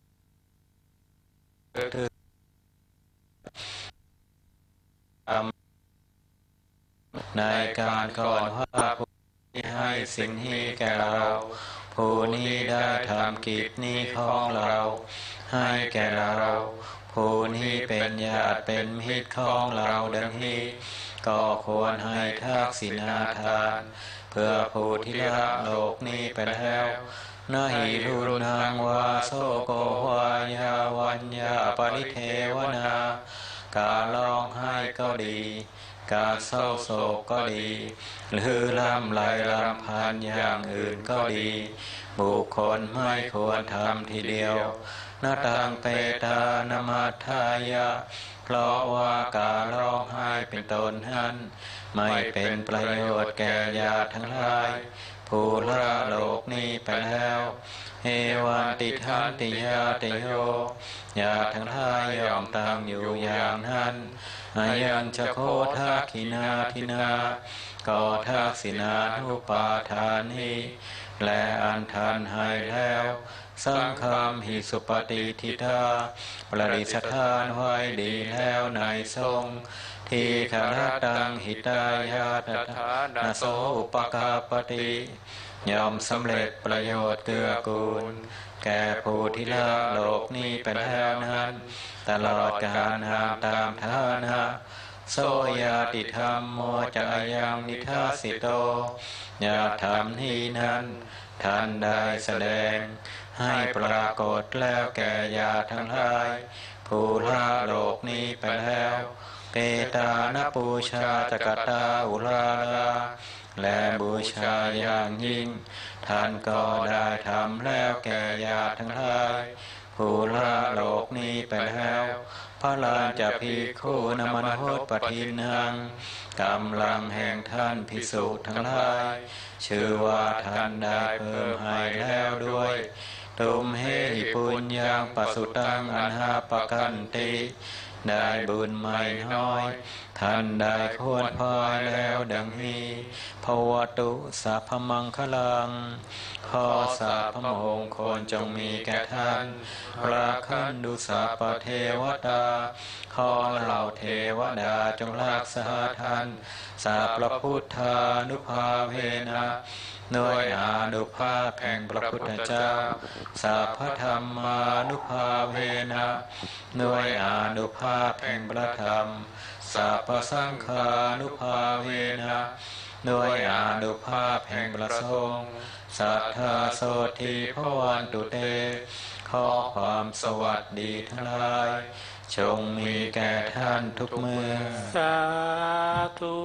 Speaker 4: ในการก่อนว่าผู้ที่ให้สิ่งนี้แก่เราผู้นี้ได้ทำกิจนี้ของเราให้แก่เราผู้นี้เป็นญาติเป็นมิตรของเราดังนี้ก็ควรให้ทักษิณาทานเพื่อผู้ที่ละโลกนี้ไปแล้วนาหิรุนังวาโสโกวายาวัญญาปริเทวนาการร้องไห้ก็ดีการเศร้าโศกก็ดีหรือลำไรลำพันอย่างอื่นก็ดีบุคคลไม่ควรทำทีเดียวนาตังเปตานมัทธายะเพราะว่าการร้องไห้เป็นต้นนั้นไม่เป็นประโยชน์แก่ญาติทั้งหลายผู้ละโลกนี้ไปแล้วเอวันติทันติยาติโยญาติทั้งหลายยอมตั้งอยู่อย่างนั้นอายัญชโคทักขินาทินาก็ทักษิณานุปาทานิและอันทันให้แล้วสังฆามหิสุปฏิทิตาประดิษฐานไว้ดีแล้วในทรงที่ขารตังหิตายาตถานาโสอุปกาปติยอมสำเร็จประโยชน์เกื้อกูลแก่ผู้ที่ละโลกนี้ไปแล้วนั้นตลอดกาลนามตามฐานะโสยาติธรรมโมจายังนิทัสสิโตญาธรรมนี้นั้นท่านได้แสดงให้ปรากฏแล้วแก่ญาติทั้งหลายผู้ละโลกนี้ไปแล้วเกตานปูชาจกตาอุราลาและบูชาอย่างยิ่งท่านก็ได้ทำแล้วแก่ญาติทั้งหลายผู้ละโลกนี้ไปแล้วพระลานจะภิกขุนมันโหตปทินังกำลังแห่งท่านภิกษุทั้งหลายชื่อว่าท่านได้เพิ่มให้แล้วด้วยตุมเหหิปุญญังปสุตังอันหาปกันติได้บุญไม่น้อยท่านได้ควรพายแล้วดังนี้ภวตุสัพพมังคลังขอสัพพมงคลจงมีแก่ท่านราคันดุสัพพเทวตาขอเหล่าเทวดาจงรักษาท่านสัพพะพุทธานุภาเวนะด้วยอานุภาพแห่งพระพุทธเจ้าสัพพธรรมานุภาเวนะด้วยอานุภาพแห่งพระธรรมสัพพสังฆานุภาเวนะด้วยอานุภาพแห่งพระสงฆ์สัทธาโสทิภวันตุเตขอความสวัสดีทั้งหลายจงมีแก่ท่านทุกเมื่อ
Speaker 1: สาธุ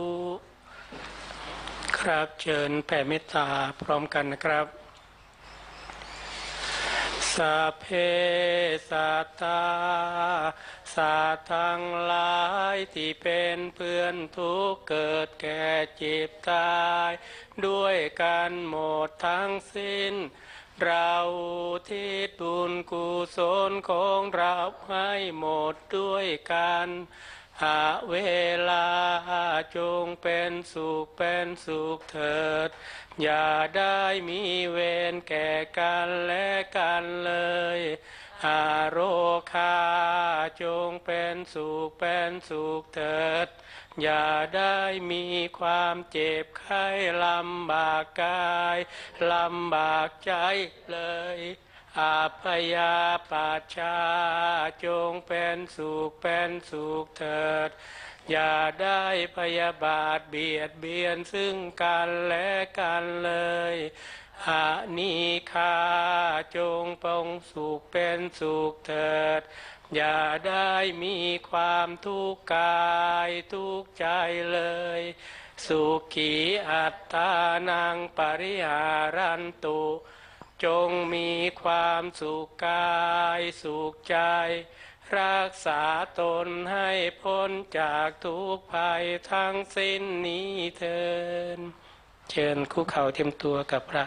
Speaker 1: ครับเชิญแผ่เมตตาพร้อมกันนะครับสสัพเพสัตตาสัตว์ทั้งหลายที่เป็นเพื่อนทุกข์เกิดแก่เจ็บตายด้วยกันหมดทั้งสิ้นเราที่บุญกุศลของเราให้หมดด้วยกันหาเวลาจงเป็นสุขเถิดอย่าได้มีเวรแก่กันและกันเลยอาโรคาจงเป็นสุขเถิดอย่าได้มีความเจ็บไข้ลำบากกายลำบากใจเลยอาพยาปัชชาจงเป็นสุขเถิดอย่าได้พยาบาทเบียดเบียนซึ่งกันและกันเลยอานิคาจงปองสุขเถิดอย่าได้มีความทุกข์กายทุกข์ใจเลยสุขีอัตตานังปริหารันตุจงมีความสุขกายสุขใจรักษาตนให้พ้นจากทุกภัยทั้งสิ้นนี้เถิดเชิญคุกเข่าเตรียมตัวกับพระ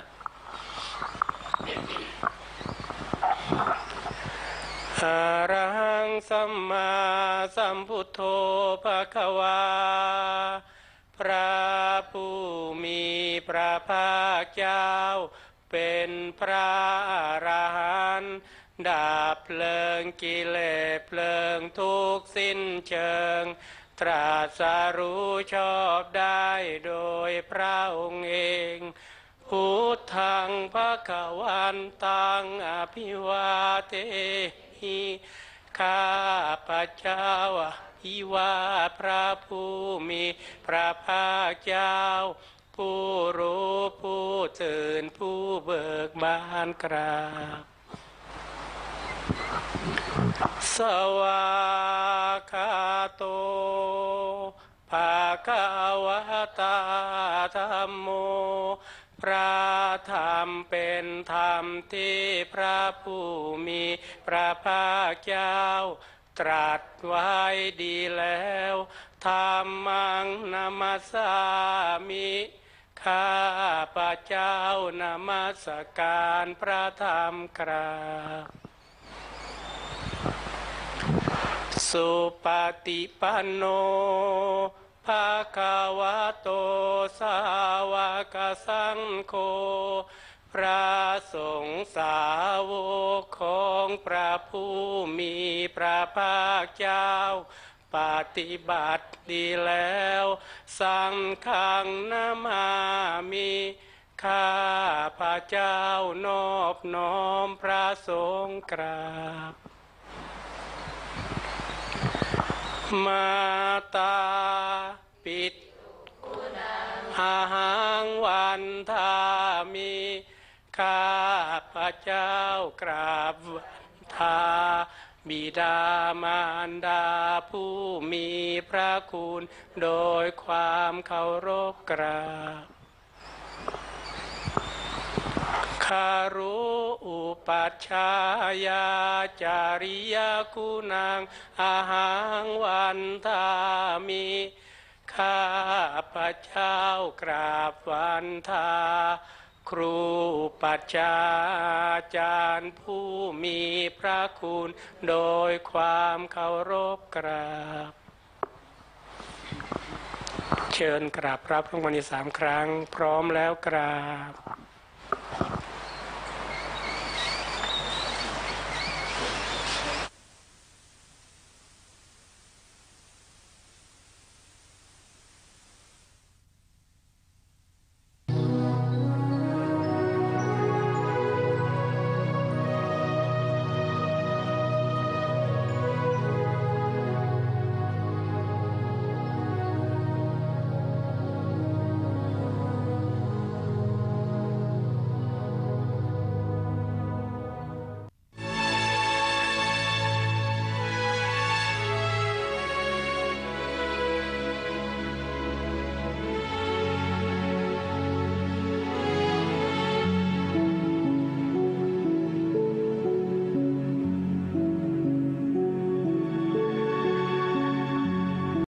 Speaker 1: อะระหังสัมมาสัมพุทโธภควาพระผู้มีพระภาคเจ้าเป็นพระอรหันต์ดับเพลิงกิเลสเพลิงทุกข์สิ้นเชิงตรัสรู้ชอบได้โดยพระองค์เองพุทธังภควันตังอภิวาเทหิข้าพระเจ้าอิวาพระผู้มีพระภาคเจ้าผู้รู้ผู้ตื่นผู้เบิกบานกราบสวากขาโตภะคะวะตาธัมโมพระธรรมเป็นธรรมที่พระผู้มีพระภาคเจ้าตรัสไว้ดีแล้วธัมมังนามัสสามิข้าพระเจ้านมัสการพระธรรมครับสุปฏิปันโนภะคะวะโตสาวกสังโฆพระสงฆ์สาวกของพระผู้มีพระภาคเจ้าปฏิบัติดีแล้วสังฆังนามามิข้าพระเจ้านอบน้อมพระสงฆ์กราบมาตาปิดอาหังวันทามิข้าพระเจ้ากราบวันทาบิดามารดาผู้มีพระคุณโดยความเคารพกราบคารุอุปัชฌายาจาริยคุณังอาหังวันทามิข้าพระเจ้ากราบวันทาครูปัจจาจารย์ผู้มีพระคุณโดยความเคารพกราบเชิญกราบพระพุทธมนต์3 ครั้งพร้อมแล้วกราบ